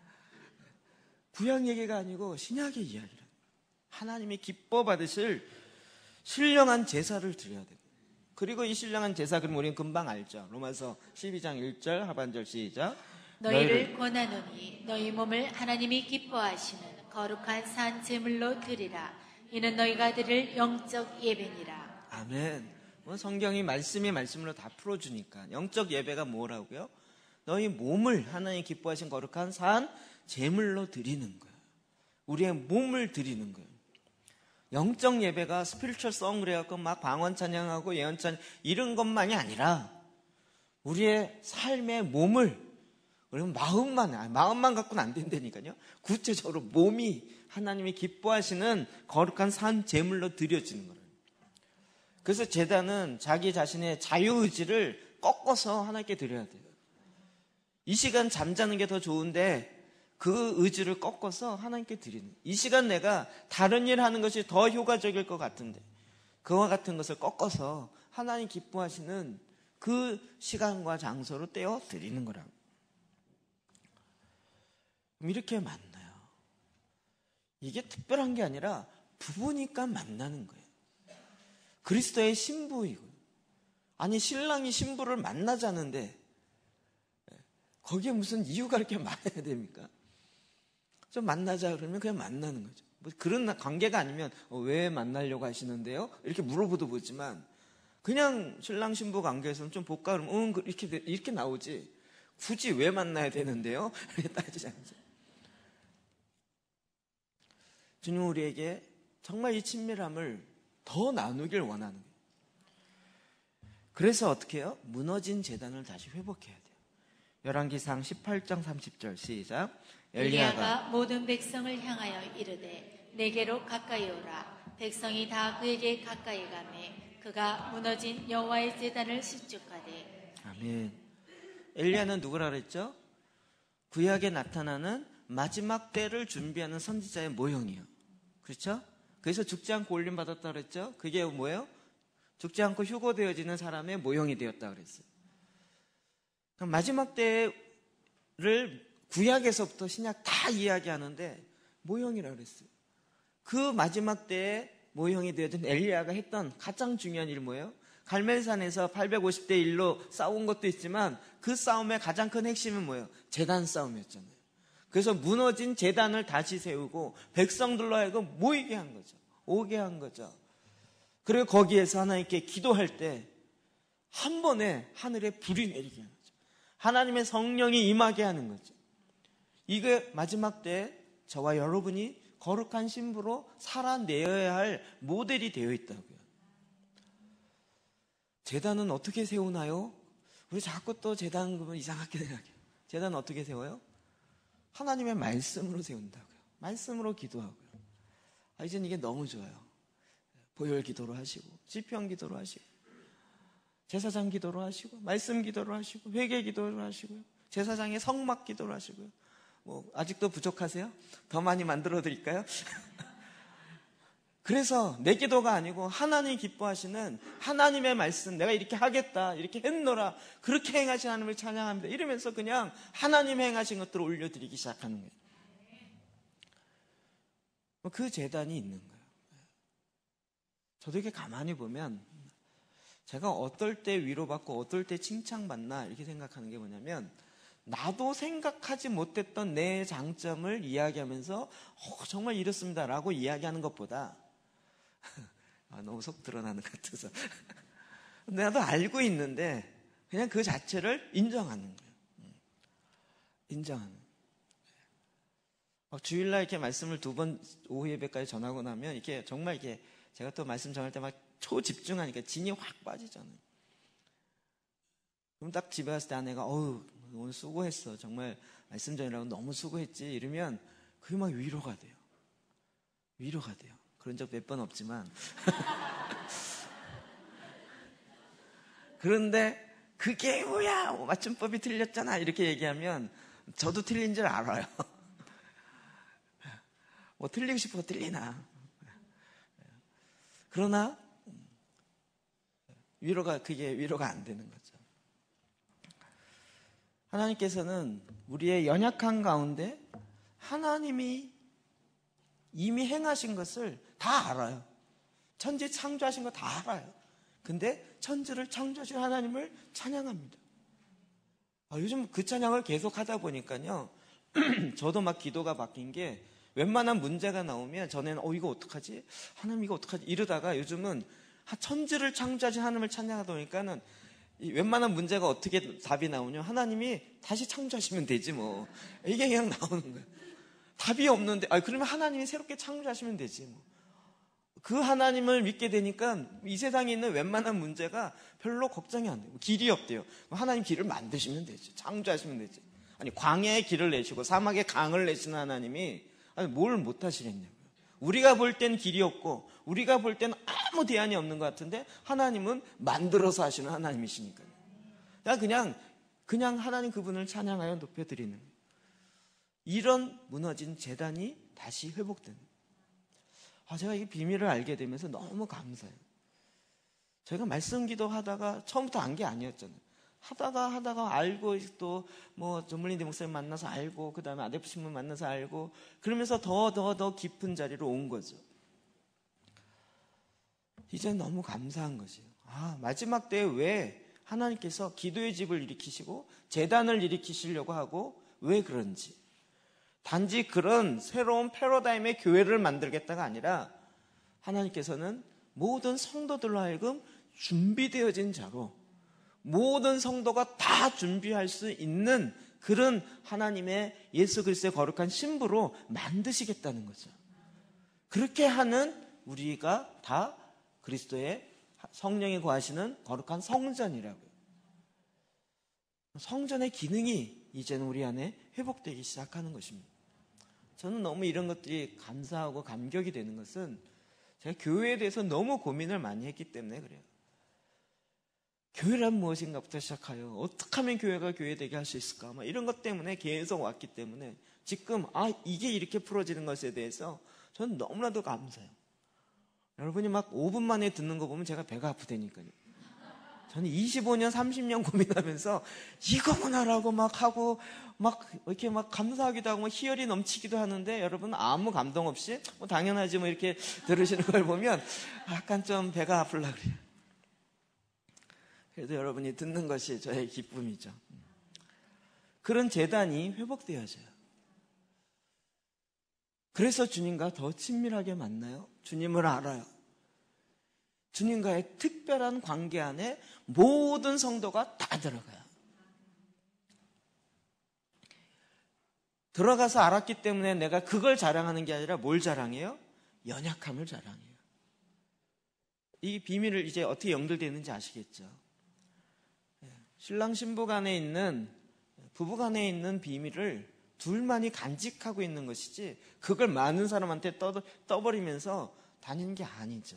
구약 얘기가 아니고 신약의 이야기를. 하나님이 기뻐 받으실 신령한 제사를 드려야 돼요. 그리고 이 신령한 제사, 그럼 우리는 금방 알죠. 로마서 십이 장 일 절 하반절 시작. 너희를 권하노니 너희 몸을 하나님이 기뻐하시는 거룩한 산 제물로 드리라. 이는 너희가 드릴 영적 예배니라. 아멘. 성경이 말씀이 말씀으로 다 풀어주니까. 영적 예배가 뭐라고요? 너희 몸을 하나님 기뻐하신 거룩한 산 제물로 드리는 거예요. 우리의 몸을 드리는 거예요. 영적 예배가 스피리추얼 송 그래갖고 막 방언 찬양하고 예언 찬양 이런 것만이 아니라 우리의 삶의 몸을, 그러면 마음만, 마음만 갖고는 안 된다니까요. 구체적으로 몸이 하나님이 기뻐하시는 거룩한 산 제물로 드려지는 거예요. 그래서 제단은 자기 자신의 자유의지를 꺾어서 하나님께 드려야 돼요. 이 시간 잠자는 게 더 좋은데 그 의지를 꺾어서 하나님께 드리는. 이 시간 내가 다른 일 하는 것이 더 효과적일 것 같은데 그와 같은 것을 꺾어서 하나님 기뻐하시는 그 시간과 장소로 떼어 드리는 거라고. 이렇게 만나요. 이게 특별한 게 아니라 부부니까 만나는 거예요. 그리스도의 신부이고, 아니 신랑이 신부를 만나자는데 거기에 무슨 이유가 이렇게 많아야 됩니까? 좀 만나자 그러면 그냥 만나는 거죠. 뭐 그런 관계가 아니면 어, 왜 만나려고 하시는데요? 이렇게 물어보도 보지만 그냥 신랑 신부 관계에서는 좀 볼까 그러면 응 이렇게 이렇게 나오지. 굳이 왜 만나야 되는데요? 이렇게 따지지 않죠. 주님 우리에게 정말 이 친밀함을 더 나누길 원하는 거예요. 그래서 어떻게 해요? 무너진 제단을 다시 회복해야 돼요. 열왕기상 십팔 장 삼십 절 시작. 엘리야가 모든 백성을 향하여 이르되 내게로 가까이 오라. 백성이 다 그에게 가까이 가매 그가 무너진 여호와의 제단을 수축하되. 아멘. 엘리야는 누구라 그랬죠? 구약에 나타나는 마지막 때를 준비하는 선지자의 모형이요. 그렇죠? 그래서 죽지 않고 올림 받았다 그랬죠? 그게 뭐예요? 죽지 않고 휴거되어지는 사람의 모형이 되었다 그랬어요. 그럼 마지막 때를 구약에서부터 신약 다 이야기하는데 모형이라고 그랬어요. 그 마지막 때에 모형이 되어진 엘리야가 했던 가장 중요한 일이 뭐예요? 갈멜산에서 팔백오십 대 일로 싸운 것도 있지만 그 싸움의 가장 큰 핵심은 뭐예요? 제단 싸움이었잖아요. 그래서 무너진 제단을 다시 세우고 백성들로 하여금 모이게 한 거죠. 오게 한 거죠. 그리고 거기에서 하나님께 기도할 때 한 번에 하늘에 불이 내리게 하는 거죠. 하나님의 성령이 임하게 하는 거죠. 이게 마지막 때 저와 여러분이 거룩한 신부로 살아내어야 할 모델이 되어 있다고요. 제단은 어떻게 세우나요? 우리 자꾸 또 제단 그러면 이상하게 생각해요. 제단은 어떻게 세워요? 하나님의 말씀으로 세운다고요. 말씀으로 기도하고요. 아, 이젠 이게 너무 좋아요. 보혈 기도로 하시고 시편 기도로 하시고 제사장 기도로 하시고 말씀 기도로 하시고 회개 기도로 하시고요. 제사장의 성막 기도로 하시고요. 뭐 아직도 부족하세요? 더 많이 만들어 드릴까요? 그래서 내 기도가 아니고 하나님이 기뻐하시는 하나님의 말씀, 내가 이렇게 하겠다, 이렇게 했노라, 그렇게 행하신 하나님을 찬양합니다. 이러면서 그냥 하나님 행하신 것들을 올려드리기 시작하는 거예요. 그 재단이 있는 거예요. 저도 이렇게 가만히 보면 제가 어떨 때 위로받고 어떨 때 칭찬받나 이렇게 생각하는 게 뭐냐면, 나도 생각하지 못했던 내 장점을 이야기하면서 어, 정말 이렇습니다 라고 이야기하는 것보다 아, 너무 속 드러나는 것 같아서 나도 알고 있는데 그냥 그 자체를 인정하는 거예요. 인정하는. 막 주일날 이렇게 말씀을 두 번 오후 예배까지 전하고 나면 이렇게 정말 이렇게 제가 또 말씀 전할 때 막 초집중하니까 진이 확 빠지잖아요. 그럼 딱 집에 갔을 때 아내가 어우 오늘 수고했어. 정말 말씀 전이라고 너무 수고했지. 이러면 그게 막 위로가 돼요. 위로가 돼요. 그런 적 몇 번 없지만. 그런데 그게 뭐야? 맞춤법이 틀렸잖아. 이렇게 얘기하면 저도 틀린 줄 알아요. 뭐 틀리고 싶어 틀리나. 그러나 위로가 그게 위로가 안 되는 거죠. 하나님께서는 우리의 연약한 가운데 하나님이 이미 행하신 것을 다 알아요. 천지 창조하신 거 다 알아요. 근데 천지를 창조하신 하나님을 찬양합니다. 아, 요즘 그 찬양을 계속 하다 보니까요. 저도 막 기도가 바뀐 게 웬만한 문제가 나오면 전에는 어 이거 어떡하지? 하나님 이거 어떡하지? 이러다가 요즘은 천지를 창조하신 하나님을 찬양하다 보니까는 이 웬만한 문제가 어떻게 답이 나오냐? 하나님이 다시 창조하시면 되지 뭐. 이게 그냥 나오는 거예요. 답이 없는데, 아 그러면 하나님이 새롭게 창조하시면 되지 뭐. 그 하나님을 믿게 되니까 이 세상에 있는 웬만한 문제가 별로 걱정이 안 돼요. 길이 없대요. 하나님 길을 만드시면 되지. 창조하시면 되지. 아니 광야에 길을 내시고 사막에 강을 내시는 하나님이 아니 뭘 못하시겠냐고요. 우리가 볼 땐 길이 없고 우리가 볼 땐 아무 대안이 없는 것 같은데 하나님은 만들어서 하시는 하나님이시니까요. 그냥 그냥 하나님 그분을 찬양하여 높여드리는 거예요. 이런 무너진 제단이 다시 회복되는 거예요. 아, 제가 이 비밀을 알게 되면서 너무 감사해요. 제가 말씀 기도하다가 처음부터 안 게 아니었잖아요. 하다가 하다가 알고 또 뭐 전물린대 목사님 만나서 알고 그 다음에 아데프 신문 만나서 알고 그러면서 더 더 더 깊은 자리로 온 거죠. 이제 너무 감사한 것이에요. 아, 마지막 때에 왜 하나님께서 기도의 집을 일으키시고 제단을 일으키시려고 하고 왜 그런지. 단지 그런 새로운 패러다임의 교회를 만들겠다가 아니라 하나님께서는 모든 성도들로 하여금 준비되어진 자로 모든 성도가 다 준비할 수 있는 그런 하나님의 예수 그리스도의 거룩한 신부로 만드시겠다는 거죠. 그렇게 하는 우리가 다 그리스도의 성령이 거하시는 거룩한 성전이라고요. 성전의 기능이 이제는 우리 안에 회복되기 시작하는 것입니다. 저는 너무 이런 것들이 감사하고 감격이 되는 것은 제가 교회에 대해서 너무 고민을 많이 했기 때문에 그래요. 교회란 무엇인가부터 시작하여 어떻게 하면 교회가 교회되게 할 수 있을까 막 이런 것 때문에 계속 왔기 때문에 지금 아 이게 이렇게 풀어지는 것에 대해서 저는 너무나도 감사해요. 여러분이 막 오 분 만에 듣는 거 보면 제가 배가 아프다니까요. 저는 이십오 년, 삼십 년 고민하면서 이거구나라고 막 하고 막 이렇게 막 감사하기도 하고 막 희열이 넘치기도 하는데 여러분 아무 감동 없이 뭐 당연하지 뭐 이렇게 들으시는 걸 보면 약간 좀 배가 아플라 그래요. 그래도 여러분이 듣는 것이 저의 기쁨이죠. 그런 재단이 회복되어져요. 그래서 주님과 더 친밀하게 만나요. 주님을 알아요. 주님과의 특별한 관계 안에 모든 성도가 다 들어가요. 들어가서 알았기 때문에 내가 그걸 자랑하는 게 아니라 뭘 자랑해요? 연약함을 자랑해요. 이 비밀을 이제 어떻게 연결되는지 아시겠죠? 신랑 신부 간에 있는 부부 간에 있는 비밀을 둘만이 간직하고 있는 것이지 그걸 많은 사람한테 떠, 떠버리면서 다니는 게 아니죠.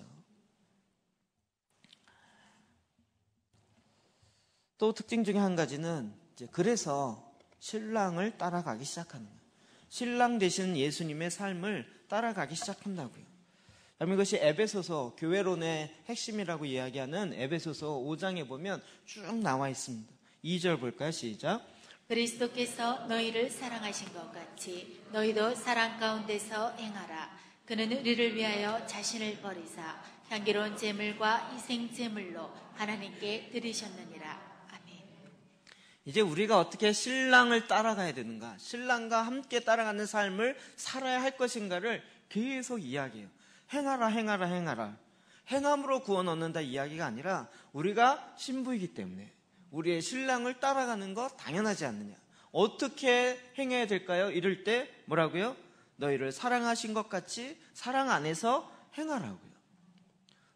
또 특징 중에 한 가지는 이제 그래서 신랑을 따라가기 시작하는 거예요. 신랑 되시는 예수님의 삶을 따라가기 시작한다고요. 그러면 이것이 에베소서 교회론의 핵심이라고 이야기하는 에베소서 오 장에 보면 쭉 나와 있습니다. 이 절 볼까요? 시작. 그리스도께서 너희를 사랑하신 것 같이 너희도 사랑 가운데서 행하라. 그는 우리를 위하여 자신을 버리사 향기로운 제물과 희생 제물로 하나님께 드리셨느니라. 이제 우리가 어떻게 신랑을 따라가야 되는가, 신랑과 함께 따라가는 삶을 살아야 할 것인가를 계속 이야기해요. 행하라 행하라 행하라. 행함으로 구원 얻는다 이야기가 아니라 우리가 신부이기 때문에 우리의 신랑을 따라가는 거 당연하지 않느냐. 어떻게 행해야 될까요? 이럴 때 뭐라고요? 너희를 사랑하신 것 같이 사랑 안에서 행하라고요.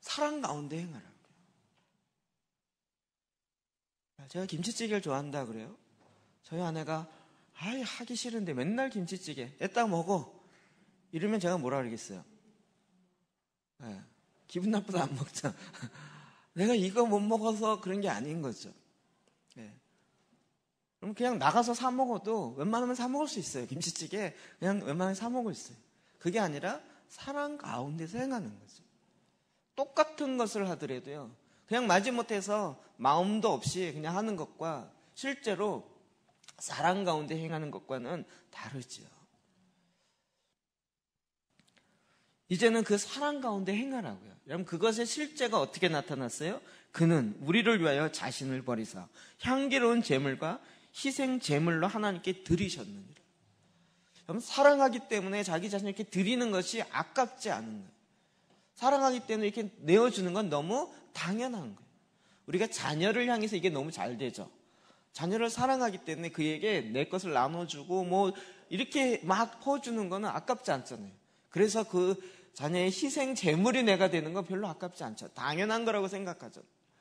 사랑 가운데 행하라고요. 제가 김치찌개를 좋아한다 그래요. 저희 아내가 아이 하기 싫은데 맨날 김치찌개 애따 먹어 이러면 제가 뭐라 그러겠어요? 네, 기분 나쁘다 안 먹자. 내가 이거 못 먹어서 그런 게 아닌 거죠. 네. 그럼 그냥 나가서 사 먹어도 웬만하면 사 먹을 수 있어요. 김치찌개 그냥 웬만하면 사 먹을 수 있어요. 그게 아니라 사랑 가운데서 행하는 거죠. 똑같은 것을 하더라도요. 그냥 마지못해서 마음도 없이 그냥 하는 것과 실제로 사랑 가운데 행하는 것과는 다르죠. 이제는 그 사랑 가운데 행하라고요. 여러분 그것의 실제가 어떻게 나타났어요? 그는 우리를 위하여 자신을 버리사 향기로운 제물과 희생 제물로 하나님께 드리셨느니라. 여러분 사랑하기 때문에 자기 자신을 이렇게 드리는 것이 아깝지 않은 거예요. 사랑하기 때문에 이렇게 내어주는 건 너무 당연한 거예요. 우리가 자녀를 향해서 이게 너무 잘 되죠. 자녀를 사랑하기 때문에 그에게 내 것을 나눠주고 뭐 이렇게 막 퍼주는 거는 아깝지 않잖아요. 그래서 그 자녀의 희생 제물이 내가 되는 건 별로 아깝지 않죠. 당연한 거라고 생각하죠.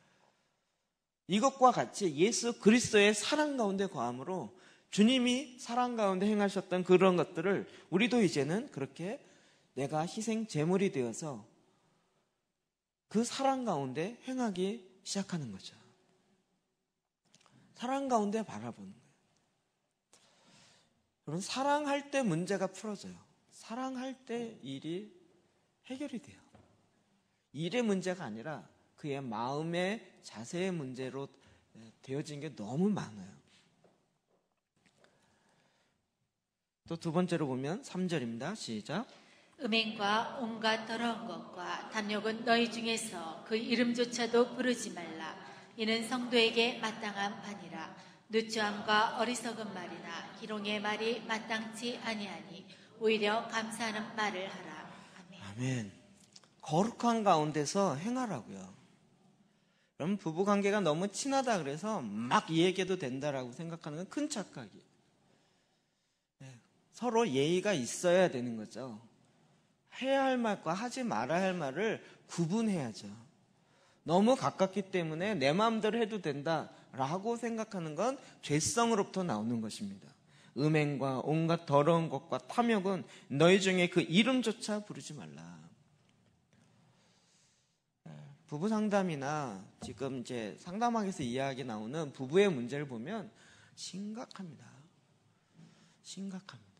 이것과 같이 예수 그리스도의 사랑 가운데 거함으로 주님이 사랑 가운데 행하셨던 그런 것들을 우리도 이제는 그렇게 내가 희생 제물이 되어서 그 사랑 가운데 행하기 시작하는 거죠. 사랑 가운데 바라보는 거예요. 여러분 사랑할 때 문제가 풀어져요. 사랑할 때 일이 해결이 돼요. 일의 문제가 아니라 그의 마음의 자세의 문제로 되어진 게 너무 많아요. 또 두 번째로 보면 삼 절입니다. 시작. 음행과 온갖 더러운 것과 탐욕은 너희 중에서 그 이름조차도 부르지 말라. 이는 성도에게 마땅한 바니라. 누추함과 어리석은 말이나 희롱의 말이 마땅치 아니하니 오히려 감사하는 말을 하라. 아멘. 아멘. 거룩한 가운데서 행하라고요. 여러분 부부관계가 너무 친하다 그래서 막 이 얘기해도 된다라고 생각하는 건 큰 착각이에요. 네, 서로 예의가 있어야 되는 거죠. 해야 할 말과 하지 말아야 할 말을 구분해야죠. 너무 가깝기 때문에 내 마음대로 해도 된다라고 생각하는 건 죄성으로부터 나오는 것입니다. 음행과 온갖 더러운 것과 탐욕은 너희 중에 그 이름조차 부르지 말라. 부부 상담이나 지금 이제 상담학에서 이야기 나오는 부부의 문제를 보면 심각합니다. 심각합니다.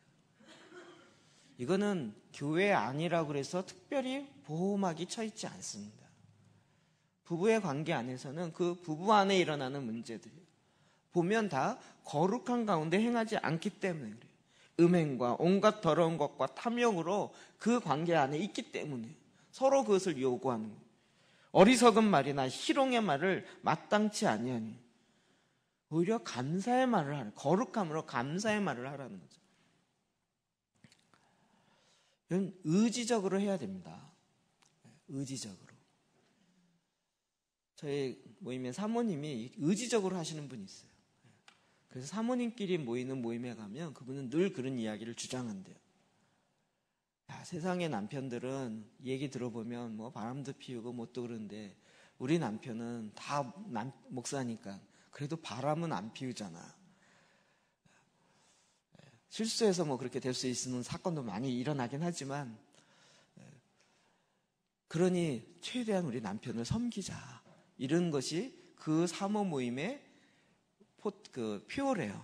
이거는 교회 아니라고 그래서 특별히 보호막이 쳐 있지 않습니다. 부부의 관계 안에서는 그 부부 안에 일어나는 문제들이 보면 다 거룩한 가운데 행하지 않기 때문에 그래요. 음행과 온갖 더러운 것과 탐욕으로 그 관계 안에 있기 때문에 서로 그것을 요구하는 거예요. 어리석은 말이나 희롱의 말을 마땅치 아니하니 오히려 감사의 말을 하라. 거룩함으로 감사의 말을 하라는 거죠. 이건 의지적으로 해야 됩니다. 의지적으로. 저희 모임에 사모님이 의지적으로 하시는 분이 있어요. 그래서 사모님끼리 모이는 모임에 가면 그분은 늘 그런 이야기를 주장한대요. 야, 세상의 남편들은 얘기 들어보면 뭐 바람도 피우고 뭐 또 그런데 우리 남편은 다 남, 목사니까 그래도 바람은 안 피우잖아. 실수해서 뭐 그렇게 될 수 있는 사건도 많이 일어나긴 하지만 그러니 최대한 우리 남편을 섬기자. 이런 것이 그 사모 모임의 포, 그 표래요.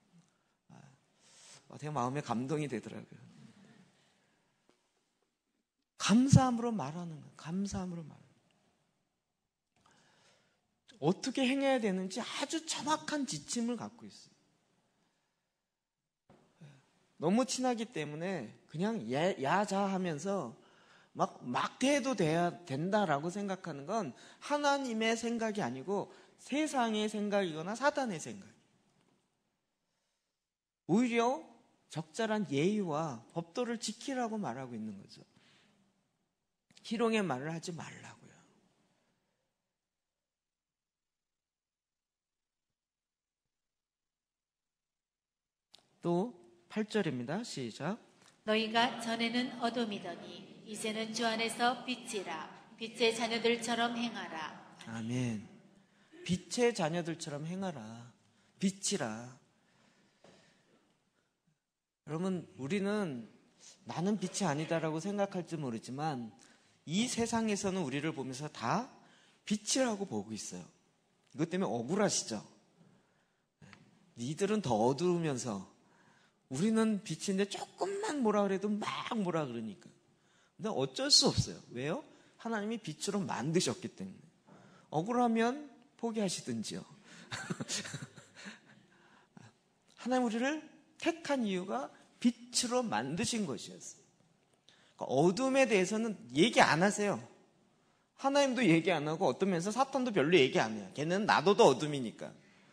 되게 마음에 감동이 되더라고요. 감사함으로 말하는 거예요. 감사함으로 말. 어떻게 행해야 되는지 아주 정확한 지침을 갖고 있어요. 너무 친하기 때문에 그냥 야자 하면서 막, 막 대해도 돼야 된다라고 생각하는 건 하나님의 생각이 아니고 세상의 생각이거나 사단의 생각. 오히려 적절한 예의와 법도를 지키라고 말하고 있는 거죠. 희롱의 말을 하지 말라고요. 또 팔 절입니다. 시작. 너희가 전에는 어둠이더니 이제는 주 안에서 빛이라. 빛의 자녀들처럼 행하라. 아멘. 빛의 자녀들처럼 행하라. 빛이라. 여러분, 우리는 나는 빛이 아니다라고 생각할지 모르지만 이 세상에서는 우리를 보면서 다 빛이라고 보고 있어요. 이것 때문에 억울하시죠? 니들은 더 어두우면서 우리는 빛인데 조금만 뭐라 그래도 막 뭐라 그러니까. 근데 어쩔 수 없어요. 왜요? 하나님이 빛으로 만드셨기 때문에. 억울하면 포기하시든지요. 하나님 우리를 택한 이유가 빛으로 만드신 것이었어요. 그러니까 어둠에 대해서는 얘기 안 하세요. 하나님도 얘기 안 하고 어떤 면에서 사탄도 별로 얘기 안 해요. 걔는 놔둬도 어둠이니까.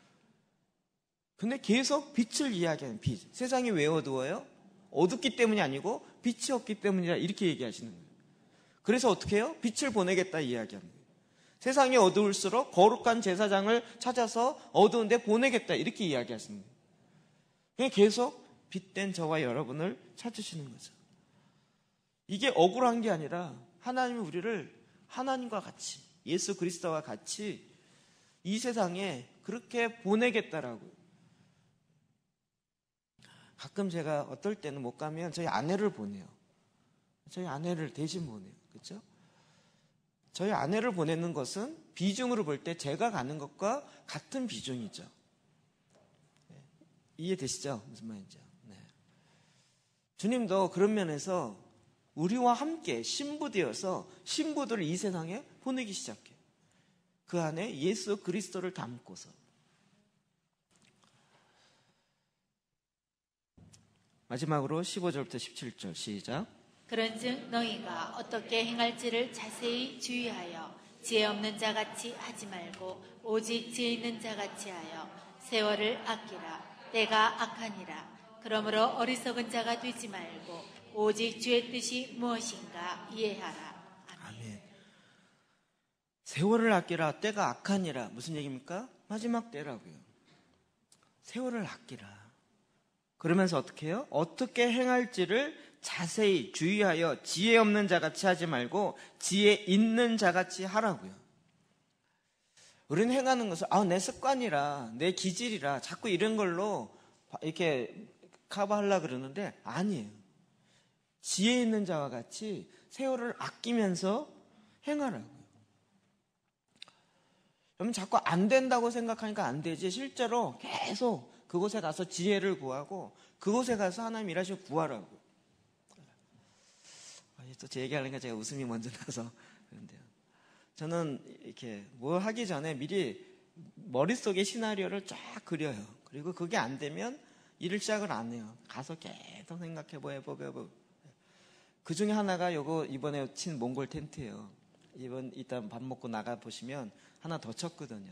근데 계속 빛을 이야기하는 빛. 세상이 왜 어두워요? 어둡기 때문이 아니고 빛이 없기 때문이라 이렇게 얘기하시는 거예요. 그래서 어떻게 해요? 빛을 보내겠다 이야기합니다. 세상이 어두울수록 거룩한 제사장을 찾아서 어두운데 보내겠다 이렇게 이야기하시는 거예요. 그냥 계속 빛된 저와 여러분을 찾으시는 거죠. 이게 억울한 게 아니라 하나님이 우리를 하나님과 같이 예수 그리스도와 같이 이 세상에 그렇게 보내겠다라고요. 가끔 제가 어떨 때는 못 가면 저희 아내를 보내요. 저희 아내를 대신 보내요. 그렇죠? 저희 아내를 보내는 것은 비중으로 볼 때 제가 가는 것과 같은 비중이죠. 네. 이해되시죠? 무슨 말인지요? 네. 주님도 그런 면에서 우리와 함께 신부되어서 신부들을 이 세상에 보내기 시작해요. 그 안에 예수 그리스도를 담고서. 마지막으로 십오 절부터 십칠 절 시작. 그런즉 너희가 어떻게 행할지를 자세히 주의하여 지혜 없는 자같이 하지 말고 오직 지혜 있는 자같이 하여 세월을 아끼라. 때가 악하니라. 그러므로 어리석은 자가 되지 말고 오직 주의 뜻이 무엇인가 이해하라. 아멘. 아멘. 세월을 아끼라. 때가 악하니라. 무슨 얘기입니까? 마지막 때라고요. 세월을 아끼라. 그러면서 어떻게 해요? 어떻게 행할지를 자세히 주의하여 지혜 없는 자같이 하지 말고 지혜 있는 자같이 하라고요. 우리는 행하는 것을 아, 내 습관이라 내 기질이라 자꾸 이런 걸로 이렇게 커버하려고 그러는데 아니에요. 지혜 있는 자와 같이 세월을 아끼면서 행하라고요. 여러분 자꾸 안 된다고 생각하니까 안 되지 실제로 계속 그곳에 가서 지혜를 구하고 그곳에 가서 하나님 일하시고 구하라고. 또 제 얘기하려니까 제가 웃음이 먼저 나서 그런데요. 저는 이렇게 뭘 하기 전에 미리 머릿속에 시나리오를 쫙 그려요. 그리고 그게 안 되면 일을 시작을 안 해요. 가서 계속 생각해보고 해보고 해보고. 그 중에 하나가 요거 이번에 친 몽골 텐트예요. 이번 이따 밥 먹고 나가 보시면 하나 더 쳤거든요.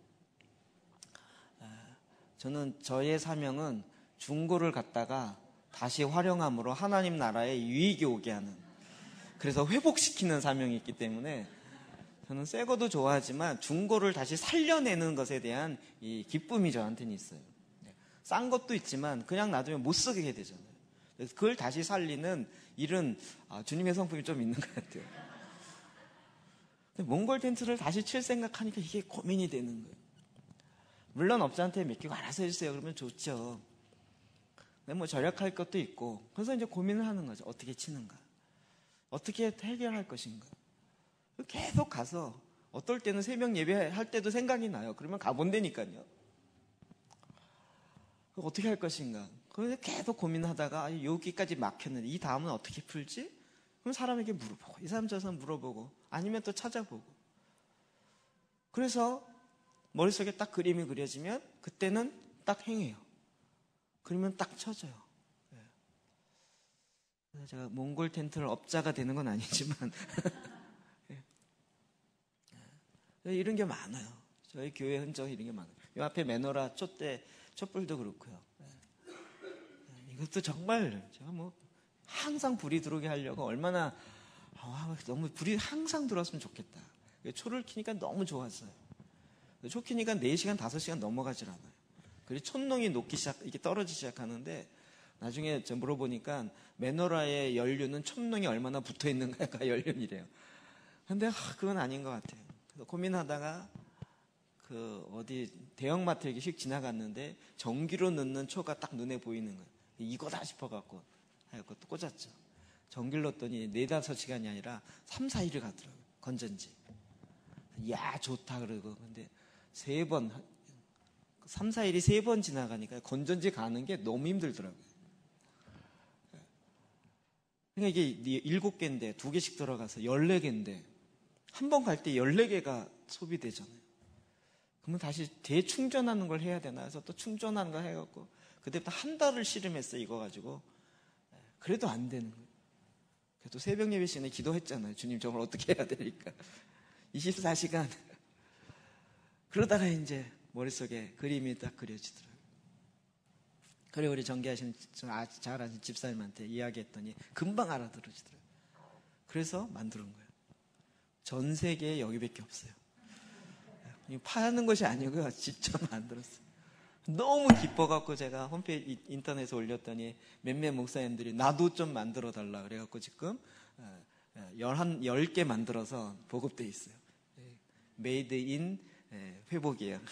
저는 저의 사명은 중고를 갖다가 다시 활용함으로 하나님 나라에 유익이 오게 하는, 그래서 회복시키는 사명이 있기 때문에 저는 새 거도 좋아하지만 중고를 다시 살려내는 것에 대한 이 기쁨이 저한테는 있어요. 싼 것도 있지만 그냥 놔두면 못 쓰게 되잖아요. 그래서 그걸 다시 살리는 일은 아, 주님의 성품이 좀 있는 것 같아요. 근데 몽골 텐트를 다시 칠 생각하니까 이게 고민이 되는 거예요. 물론 업자한테 맡기고 알아서 해주세요 그러면 좋죠. 근데 뭐 절약할 것도 있고, 그래서 이제 고민을 하는 거죠. 어떻게 치는가, 어떻게 해결할 것인가. 계속 가서 어떨 때는 새벽 예배할 때도 생각이 나요. 그러면 가본다니까요. 어떻게 할 것인가. 그래서 계속 고민하다가 여기까지 막혔는데 이 다음은 어떻게 풀지? 그럼 사람에게 물어보고, 이 사람 저 사람 물어보고, 아니면 또 찾아보고. 그래서 머릿속에 딱 그림이 그려지면 그때는 딱 행해요. 그러면 딱 쳐져요. 네. 제가 몽골 텐트를 업자가 되는 건 아니지만 네. 이런 게 많아요. 저희 교회 흔적이 이런 게 많아요. 이 앞에 메노라 촛대 촛불도 그렇고요. 네. 이것도 정말 제가 뭐 항상 불이 들어오게 하려고 얼마나 아, 너무 불이 항상 들어왔으면 좋겠다. 초를 켜니까 너무 좋았어요. 초 켜니까 네 시간, 다섯 시간 넘어가질 않아요. 그리고 촛농이 녹기 시작, 이렇게 떨어지기 시작하는데 나중에 제가 물어보니까 메노라의 연료는 촛농이 얼마나 붙어 있는가가 연료이래요. 근데 아, 그건 아닌 것 같아요. 그래서 고민하다가 그 어디 대형마트 이렇게 휙 지나갔는데 전기로 넣는 초가 딱 눈에 보이는 거예요. 이거다 싶어갖고 해갖고 또 꽂았죠. 전기를 넣었더니 네다섯 시간이 아니라 삼, 사 일을 가더라고요. 건전지. 야, 좋다 그러고. 근데 세 번, 삼, 사 일이 세 번 지나가니까 건전지 가는 게 너무 힘들더라고요. 그러니까 이게 일곱 개인데 두 개씩 들어가서 열네 개인데 한 번 갈 때 열네 개가 소비되잖아요. 그러면 다시 대충전하는 걸 해야 되나 해서 또 충전하는 걸 해갖고 그때부터 한 달을 씨름했어요. 이거 가지고. 그래도 안 되는 거예요. 그래도 새벽 예배 시간에 기도했잖아요. 주님 저걸 어떻게 해야 되니까. 이십사 시간. 그러다가 이제 머릿속에 그림이 딱 그려지더라고요. 그래 우리 전개하신 잘 아신 집사님한테 이야기했더니 금방 알아들으시더라고요. 그래서 만든 거예요. 전 세계에 여기밖에 없어요. 파는 것이 아니고요. 직접 만들었어요. 너무 기뻐갖고 제가 홈페이지 인터넷에 올렸더니 몇몇 목사님들이 나도 좀 만들어 달라 그래갖고 지금 열한, 열 개 만들어서 보급돼 있어요. 메이드 인 회복이에요.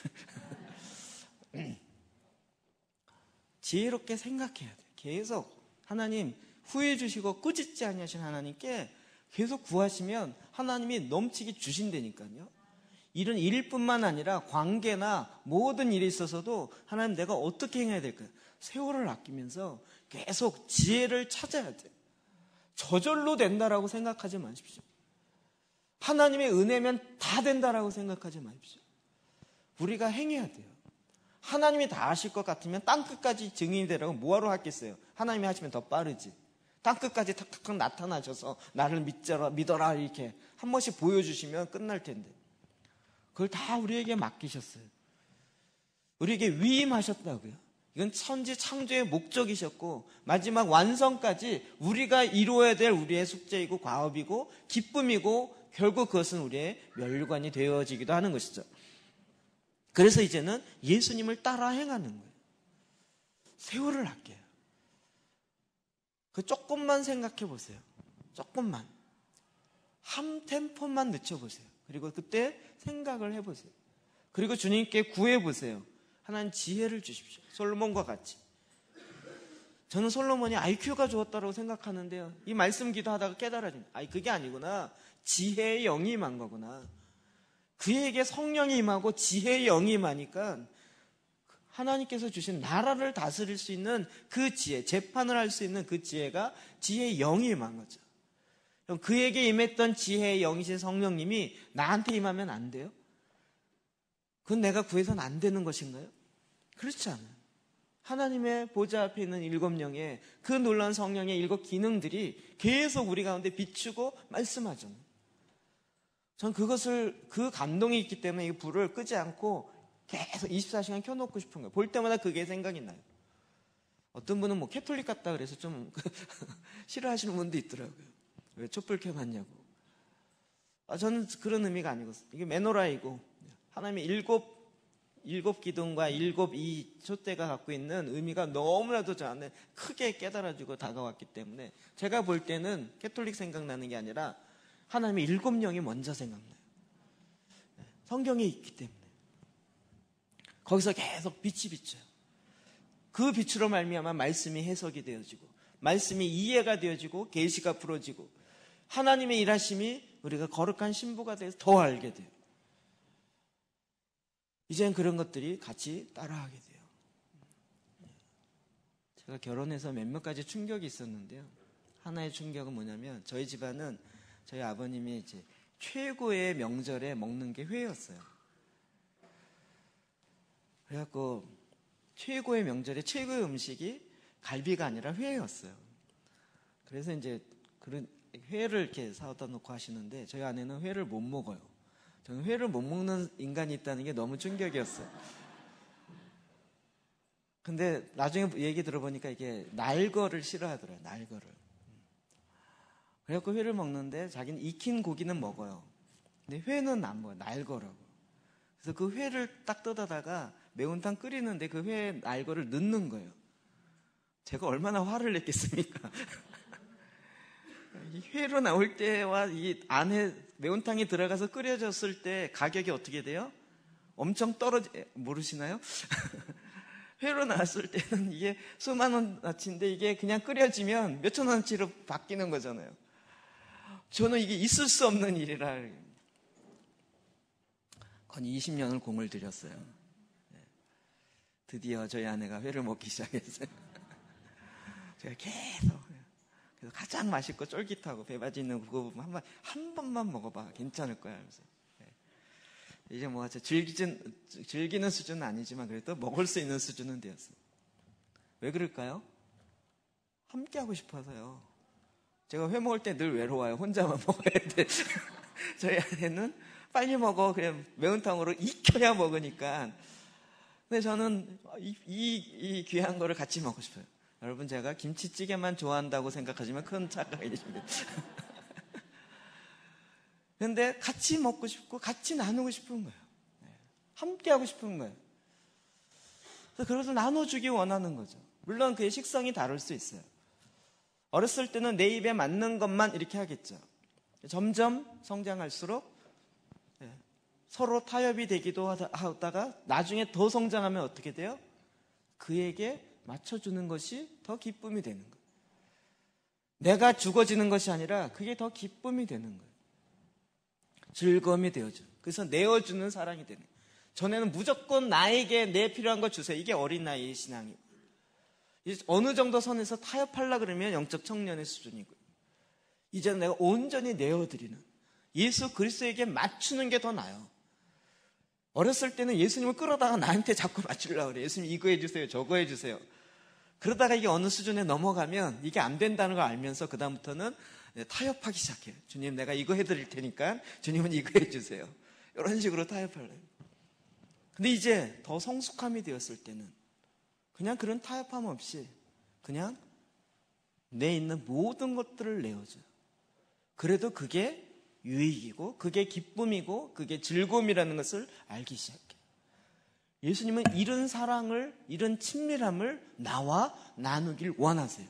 지혜롭게 생각해야 돼요. 계속 하나님 후회 주시고 꾸짖지 아니하신 하나님께 계속 구하시면 하나님이 넘치게 주신다니까요. 이런 일뿐만 아니라 관계나 모든 일에 있어서도 하나님 내가 어떻게 행해야 될까요? 세월을 아끼면서 계속 지혜를 찾아야 돼요. 저절로 된다라고 생각하지 마십시오. 하나님의 은혜면 다 된다라고 생각하지 마십시오. 우리가 행해야 돼요. 하나님이 다 하실 것 같으면 땅끝까지 증인이 되라고 뭐하러 하겠어요? 하나님이 하시면 더 빠르지. 땅끝까지 탁탁탁 나타나셔서 나를 믿어라, 믿어라 이렇게 한 번씩 보여주시면 끝날 텐데 그걸 다 우리에게 맡기셨어요. 우리에게 위임하셨다고요. 이건 천지 창조의 목적이셨고 마지막 완성까지 우리가 이루어야 될 우리의 숙제이고 과업이고 기쁨이고 결국 그것은 우리의 멸관이 되어지기도 하는 것이죠. 그래서 이제는 예수님을 따라 행하는 거예요. 세월을 아껴요. 그 조금만 생각해 보세요. 조금만. 한 템포만 늦춰보세요. 그리고 그때 생각을 해보세요. 그리고 주님께 구해보세요. 하나님 지혜를 주십시오. 솔로몬과 같이. 저는 솔로몬이 아이큐가 좋았다고 생각하는데요. 이 말씀 기도하다가 깨달아집니다. 아니 그게 아니구나. 지혜의 영이 임한 거구나. 그에게 성령이 임하고 지혜의 영이 임하니까 하나님께서 주신 나라를 다스릴 수 있는 그 지혜, 재판을 할 수 있는 그 지혜가 지혜의 영이 임한 거죠. 그럼 그에게 임했던 지혜의 영이신 성령님이 나한테 임하면 안 돼요? 그건 내가 구해서는 안 되는 것인가요? 그렇지 않아요. 하나님의 보좌 앞에 있는 일곱 영의 그 놀라운 성령의 일곱 기능들이 계속 우리 가운데 비추고 말씀하잖아요. 전 그것을, 그 감동이 있기 때문에 이 불을 끄지 않고 계속 이십사 시간 켜놓고 싶은 거예요. 볼 때마다 그게 생각이 나요. 어떤 분은 뭐 캐톨릭 같다 그래서 좀 싫어하시는 분도 있더라고요. 왜 촛불 켜놨냐고. 아, 저는 그런 의미가 아니고 이게 메노라이고 하나님의 일곱 일곱 기둥과 일곱 이 촛대가 갖고 있는 의미가 너무나도 저한테 크게 깨달아지고 다가왔기 때문에 제가 볼 때는 캐톨릭 생각나는 게 아니라 하나님의 일곱 영이 먼저 생각나요. 성경에 있기 때문에 거기서 계속 빛이 비쳐요. 그 빛으로 말미암아 말씀이 해석이 되어지고 말씀이 이해가 되어지고 계시가 풀어지고 하나님의 일하심이 우리가 거룩한 신부가 돼서 더 알게 돼요. 이젠 그런 것들이 같이 따라하게 돼요. 제가 결혼해서 몇몇 가지 충격이 있었는데요. 하나의 충격은 뭐냐면 저희 집안은 저희 아버님이 이제 최고의 명절에 먹는 게 회였어요. 그래갖고 최고의 명절에 최고의 음식이 갈비가 아니라 회였어요. 그래서 이제 그런 회를 이렇게 사다 놓고 하시는데 저희 아내는 회를 못 먹어요. 저는 회를 못 먹는 인간이 있다는 게 너무 충격이었어요. 근데 나중에 얘기 들어보니까 이게 날거를 싫어하더라고요. 날거를. 그래갖고 회를 먹는데 자기는 익힌 고기는 먹어요. 근데 회는 안 먹어요. 날거라고. 그래서 그 회를 딱 뜯어다가 매운탕 끓이는데 그 회에 날거를 넣는 거예요. 제가 얼마나 화를 냈겠습니까? 이 회로 나올 때와 이 안에 매운탕이 들어가서 끓여졌을 때 가격이 어떻게 돼요? 엄청 떨어지, 모르시나요? 회로 나왔을 때는 이게 수만 원어치인데 이게 그냥 끓여지면 몇천 원어치로 바뀌는 거잖아요. 저는 이게 있을 수 없는 일이라 건 이십 년을 공을 들였어요. 드디어 저희 아내가 회를 먹기 시작했어요. 제가 계속 그래서 가장 맛있고 쫄깃하고 배바지 있는 그거 부분 한, 번, 한 번만 먹어봐 괜찮을 거야 하면서 이제 뭐 즐기진, 즐기는 수준은 아니지만 그래도 먹을 수 있는 수준은 되었어요. 왜 그럴까요? 함께 하고 싶어서요. 제가 회 먹을 때 늘 외로워요. 혼자만 먹어야 돼. 저희 아내는 빨리 먹어 그냥 매운탕으로 익혀야 먹으니까. 근데 저는 이, 이, 이 귀한 거를 같이 먹고 싶어요. 여러분 제가 김치찌개만 좋아한다고 생각하시면 큰 착각이십니다. 그런데 같이 먹고 싶고 같이 나누고 싶은 거예요. 함께 하고 싶은 거예요. 그래서 그것을 나눠주기 원하는 거죠. 물론 그의 식성이 다를 수 있어요. 어렸을 때는 내 입에 맞는 것만 이렇게 하겠죠. 점점 성장할수록 서로 타협이 되기도 하다가 나중에 더 성장하면 어떻게 돼요? 그에게 맞춰주는 것이 더 기쁨이 되는 거예요. 내가 죽어지는 것이 아니라 그게 더 기쁨이 되는 거예요. 즐거움이 되어져. 그래서 내어주는 사랑이 되는 거예요. 전에는 무조건 나에게 내 필요한 거 주세요. 이게 어린 나이의 신앙이고. 어느 정도 선에서 타협하려고 그러면 영적 청년의 수준이고요. 이제는 내가 온전히 내어드리는 예수 그리스도에게 맞추는 게 더 나아요. 어렸을 때는 예수님을 끌어다가 나한테 자꾸 맞추려고 그래요. 예수님 이거 해주세요. 저거 해주세요. 그러다가 이게 어느 수준에 넘어가면 이게 안 된다는 걸 알면서 그다음부터는 타협하기 시작해요. 주님 내가 이거 해드릴 테니까 주님은 이거 해주세요. 이런 식으로 타협하려고. 근데 이제 더 성숙함이 되었을 때는 그냥 그런 타협함 없이 그냥 내 있는 모든 것들을 내어줘요. 그래도 그게 유익이고 그게 기쁨이고 그게 즐거움이라는 것을 알기 시작해요. 예수님은 이런 사랑을 이런 친밀함을 나와 나누길 원하세요.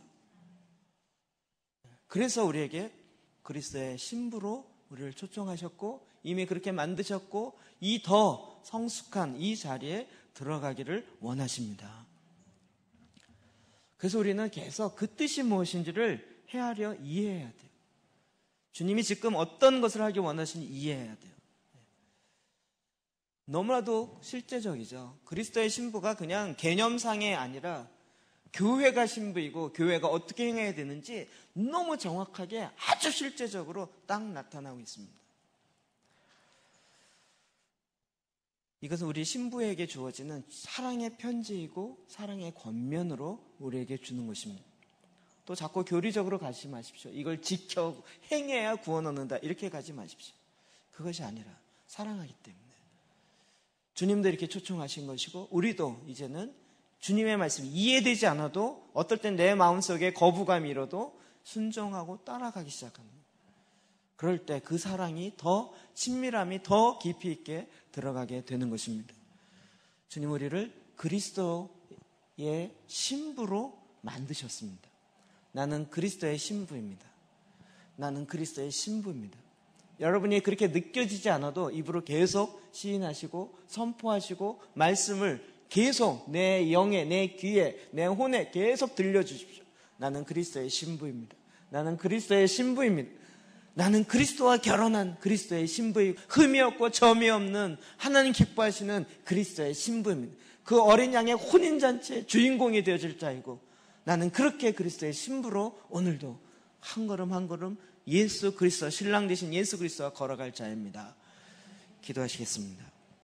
그래서 우리에게 그리스도의 신부로 우리를 초청하셨고 이미 그렇게 만드셨고 이 더 성숙한 이 자리에 들어가기를 원하십니다. 그래서 우리는 계속 그 뜻이 무엇인지를 헤아려 이해해야 돼요. 주님이 지금 어떤 것을 하기 원하시는지 이해해야 돼요. 너무나도 실제적이죠. 그리스도의 신부가 그냥 개념상이 아니라 교회가 신부이고 교회가 어떻게 행해야 되는지 너무 정확하게 아주 실제적으로 딱 나타나고 있습니다. 이것은 우리 신부에게 주어지는 사랑의 편지이고 사랑의 권면으로 우리에게 주는 것입니다. 또 자꾸 교리적으로 가지 마십시오. 이걸 지켜 행해야 구원 얻는다 이렇게 가지 마십시오. 그것이 아니라 사랑하기 때문에 주님도 이렇게 초청하신 것이고 우리도 이제는 주님의 말씀이 이해되지 않아도 어떨 땐 내 마음속에 거부감이 일어도 순종하고 따라가기 시작합니다. 그럴 때 그 사랑이 더 친밀함이 더 깊이 있게 들어가게 되는 것입니다. 주님 우리를 그리스도의 신부로 만드셨습니다. 나는 그리스도의 신부입니다. 나는 그리스도의 신부입니다. 여러분이 그렇게 느껴지지 않아도 입으로 계속 시인하시고 선포하시고 말씀을 계속 내 영에 내 귀에 내 혼에 계속 들려주십시오. 나는 그리스도의 신부입니다. 나는 그리스도의 신부입니다. 나는 그리스도와 결혼한 그리스도의 신부이고 흠이 없고 점이 없는 하나님 기뻐하시는 그리스도의 신부입니다. 그 어린 양의 혼인잔치의 주인공이 되어질 자이고 나는 그렇게 그리스도의 신부로 오늘도 한 걸음 한 걸음 예수 그리스도 신랑 되신 예수 그리스도와 걸어갈 자입니다. 기도하시겠습니다.